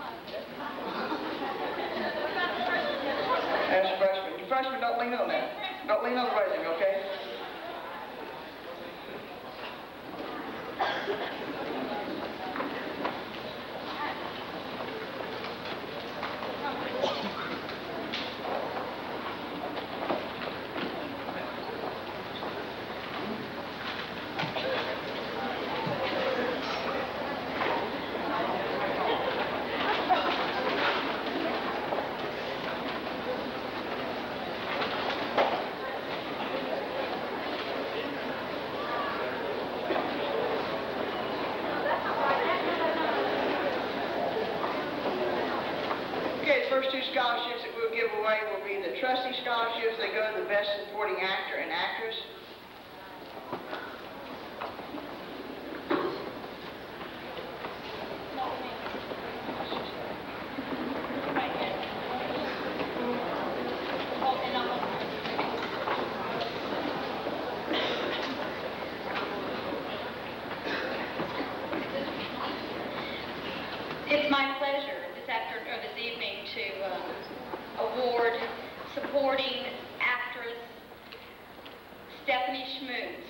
As freshmen. You freshmen, don't lean on that. Don't lean on the railing, okay? Scholarships that we'll give away will be the trustee scholarships. They go to the best supporting actor and actress. It's my pleasure this evening to award supporting actress Stephanie Schmutz.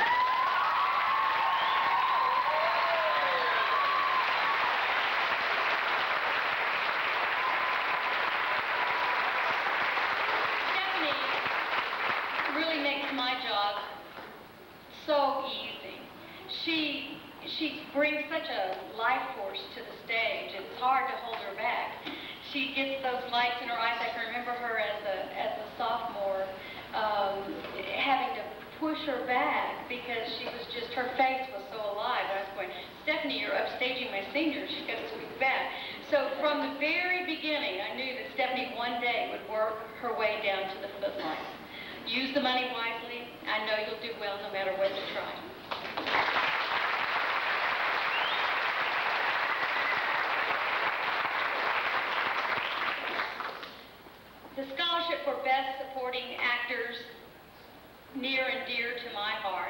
Stephanie really makes my job so easy. She brings such a life force to the stage. It's hard to hold her back. She gets those lights in her eyes. I can remember her as a sophomore having to push her back because she was just, her face was so alive. I was going, Stephanie, you're upstaging my senior. She's got to squeak back. So from the very beginning, I knew that Stephanie one day would work her way down to the footlights. Use the money wisely. I know you'll do well no matter what you try. The scholarship for Best Supporting Actors, near and dear to my heart.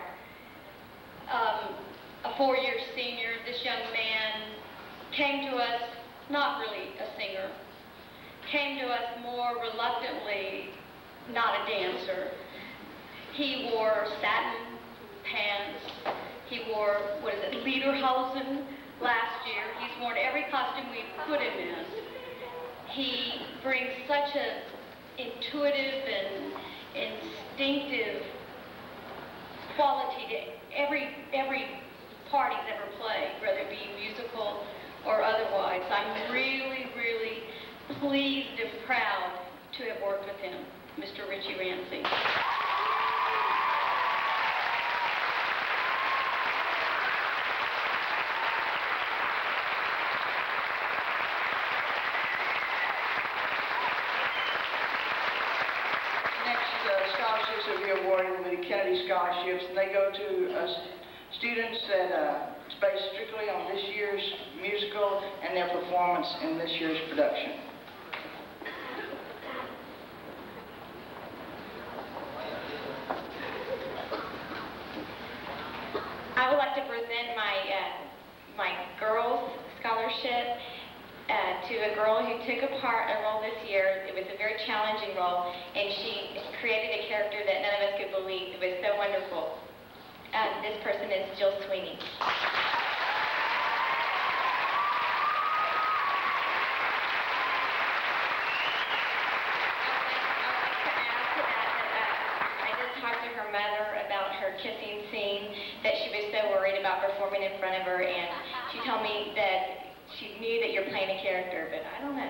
A four-year senior, this young man came to us, not really a singer, came to us more reluctantly, not a dancer. He wore satin pants. He wore, lederhosen last year. He's worn every costume we put him in. He brings such a intuitive and instinctive quality to every part he's ever played, whether it be musical or otherwise. I'm really, really pleased and proud to have worked with him, Mr. Richie Ramsey. Scholarships will be awarded will be the Kennedy scholarships, and they go to students that is based strictly on this year's musical and their performance in this year's production. I would like to present my girls scholarship to a girl who took a role this year. It was a very challenging role, and she created a character that none of us could believe. It was so wonderful. This person is Jill Sweeney. I just talked to her mother about her kissing scene, that she was so worried about performing in front of her, and she told me that she knew that you're playing a character, but I don't know.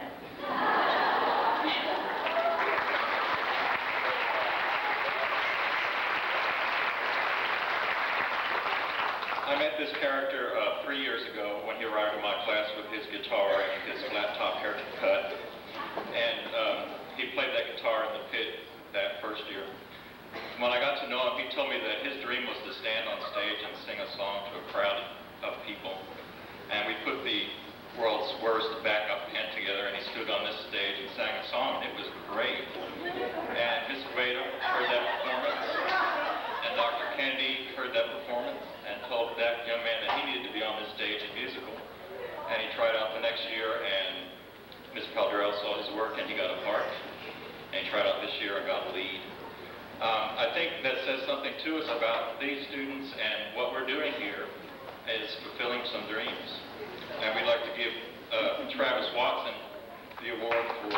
I met this character 3 years ago when he arrived in my class with his guitar and his flat top haircut. And he played that guitar in the pit that first year. When I got to know him, he told me that his dream was to stand on stage and sing a song to a crowd of people. And we put the world's worst backup band together, and he stood on this stage and sang a song, and it was great. And Miss Veda heard that performance, and Dr. Kennedy heard that performance, and told that young man that he needed to be on this stage in musical. And he tried out the next year, and Miss Paldrell saw his work, and he got a part. And he tried out this year and got a lead. I think that says something to us about these students, and what we're doing here is fulfilling some dreams. And we'd like to give Travis Watson the award for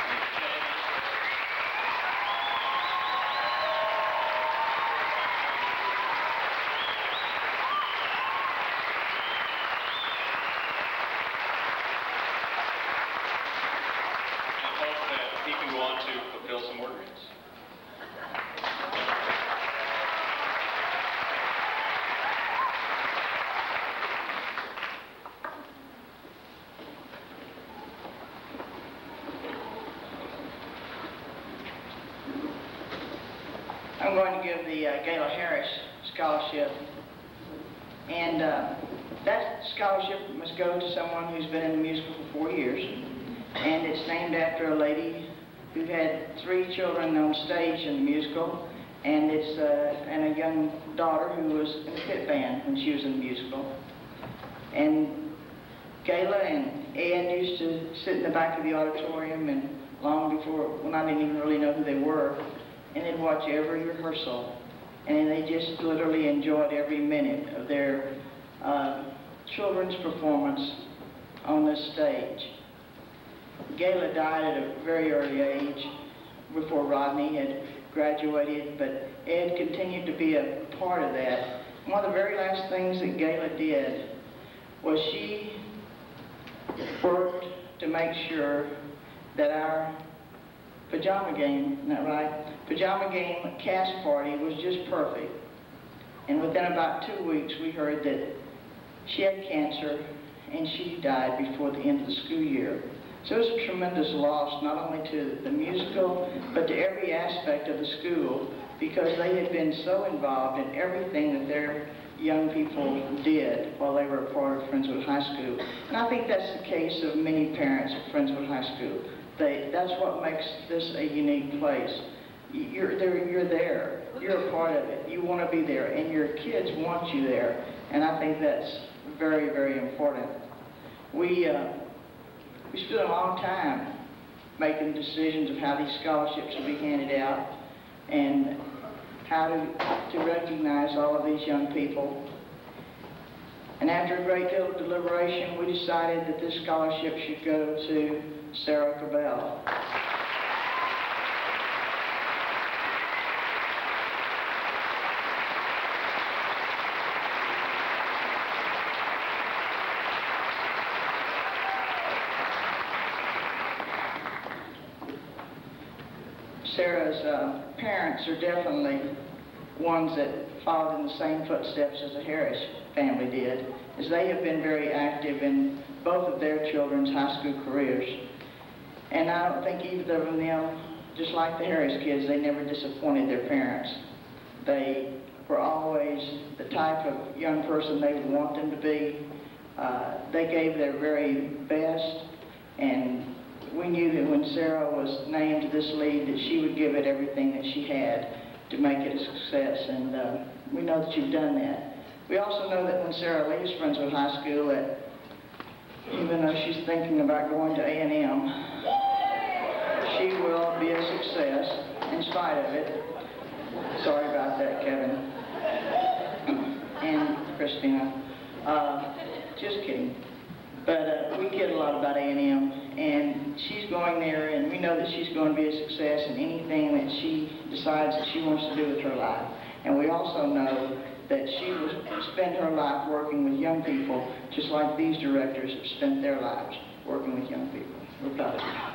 fulfill some more dreams. I'm going to give the Gayla Harris Scholarship, and that scholarship must go to someone who's been in the musical for 4 years, and it's named after a lady who had 3 children on stage in the musical, and it's and a young daughter who was in the pit band when she was in the musical. And Gayla and Ed used to sit in the back of the auditorium, and long before, when I didn't even really know who they were, and they'd watch every rehearsal, and they just literally enjoyed every minute of their children's performance on this stage. Gayla died at a very early age before Rodney had graduated, but Ed continued to be a part of that. One of the very last things that Gayla did was she worked to make sure that our pajama game, isn't that right? Pajama game cast party was just perfect. And within about 2 weeks, we heard that she had cancer and she died before the end of the school year. So it was a tremendous loss, not only to the musical, but to every aspect of the school, because they had been so involved in everything that their young people did while they were a part of Friendswood High School. And I think that's the case of many parents at Friendswood High School. That's what makes this a unique place. You're there. You're a part of it. You want to be there, and your kids want you there. And I think that's very, very important. We spent a long time making decisions of how these scholarships would be handed out and how to recognize all of these young people. And after a great deal of deliberation, we decided that this scholarship should go to Sarah Cabell. Sarah's parents are definitely ones that followed in the same footsteps as the Harris family did, as they have been very active in both of their children's high school careers. And I don't think either of them, just like the Harris kids, they never disappointed their parents. They were always the type of young person they would want them to be. They gave their very best, and we knew that when Sarah was named to this lead that she would give it everything that she had to make it a success, and we know that you've done that. We also know that when Sarah leaves Friendswood High School, that even though she's thinking about going to A&M, she will be a success in spite of it. Sorry about that, Kevin and Christina. Just kidding. But we kid a lot about A&M, and she's going there, and we know that she's going to be a success in anything that she decides that she wants to do with her life. And we also know that she will spend her life working with young people, just like these directors have spent their lives working with young people. We're proud of you.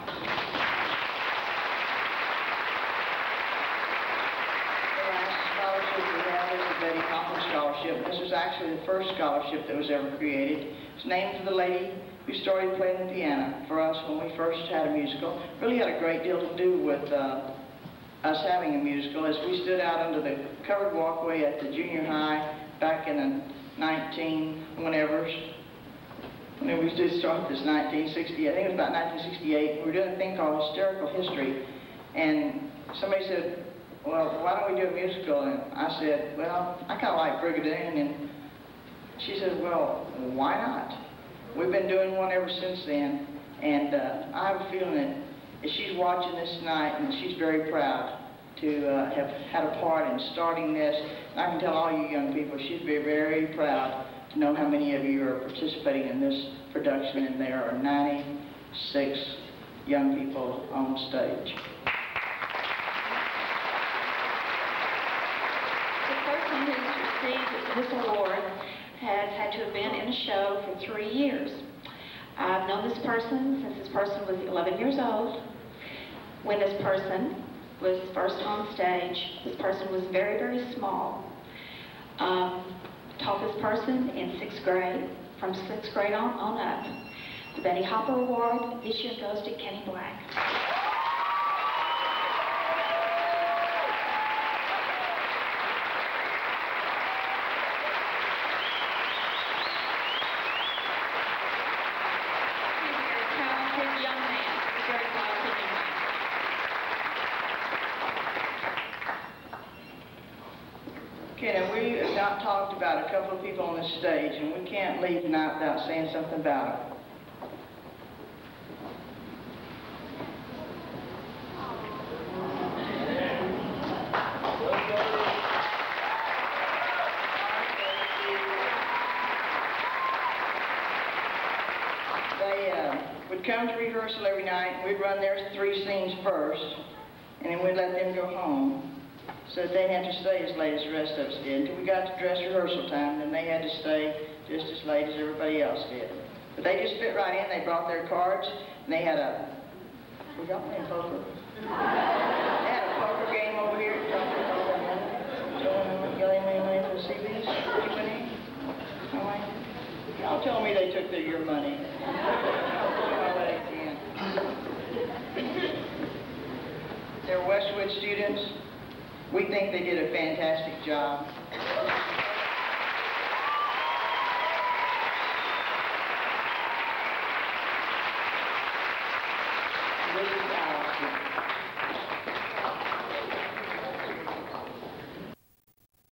The last scholarship we have is the Betty Cochran Scholarship. This was actually the first scholarship that was ever created. It's named for the lady who started playing the piano for us when we first had a musical. Really had a great deal to do with us having a musical, as we stood out under the covered walkway at the junior high back in the 19-whenevers. when we did start this 1960, I think it was about 1968, we were doing a thing called Hysterical History, and somebody said, well, why don't we do a musical? And I said, well, I kind of like Brigadoon, and she said, well, why not? We've been doing one ever since then, and I have a feeling that she's watching this tonight, and she's very proud to have had a part in starting this. And I can tell all you young people, she'd be very proud to know how many of you are participating in this production, and there are 96 young people on stage. The person who's received this award has had to have been in a show for 3 years. I've known this person since this person was 11 years old. When this person was first on stage, this person was very, very small. Taught this person in 6th grade, from 6th grade on up. The Betty Hopper Award this year goes to Kenny Black. Okay, now we have not talked about a couple of people on this stage, and we can't leave tonight without saying something about it. They would come to rehearsal every night, and we'd run their 3 scenes first, and then we'd let them go home, so that they had to stay as late as the rest of us did. Until we got to dress rehearsal time, then they had to stay just as late as everybody else did. But they just fit right in. They brought their cards, and they had a, we got playing poker. They had a poker game over here. Y'all tell me they took your money. They're Westwood students. We think they did a fantastic job. This is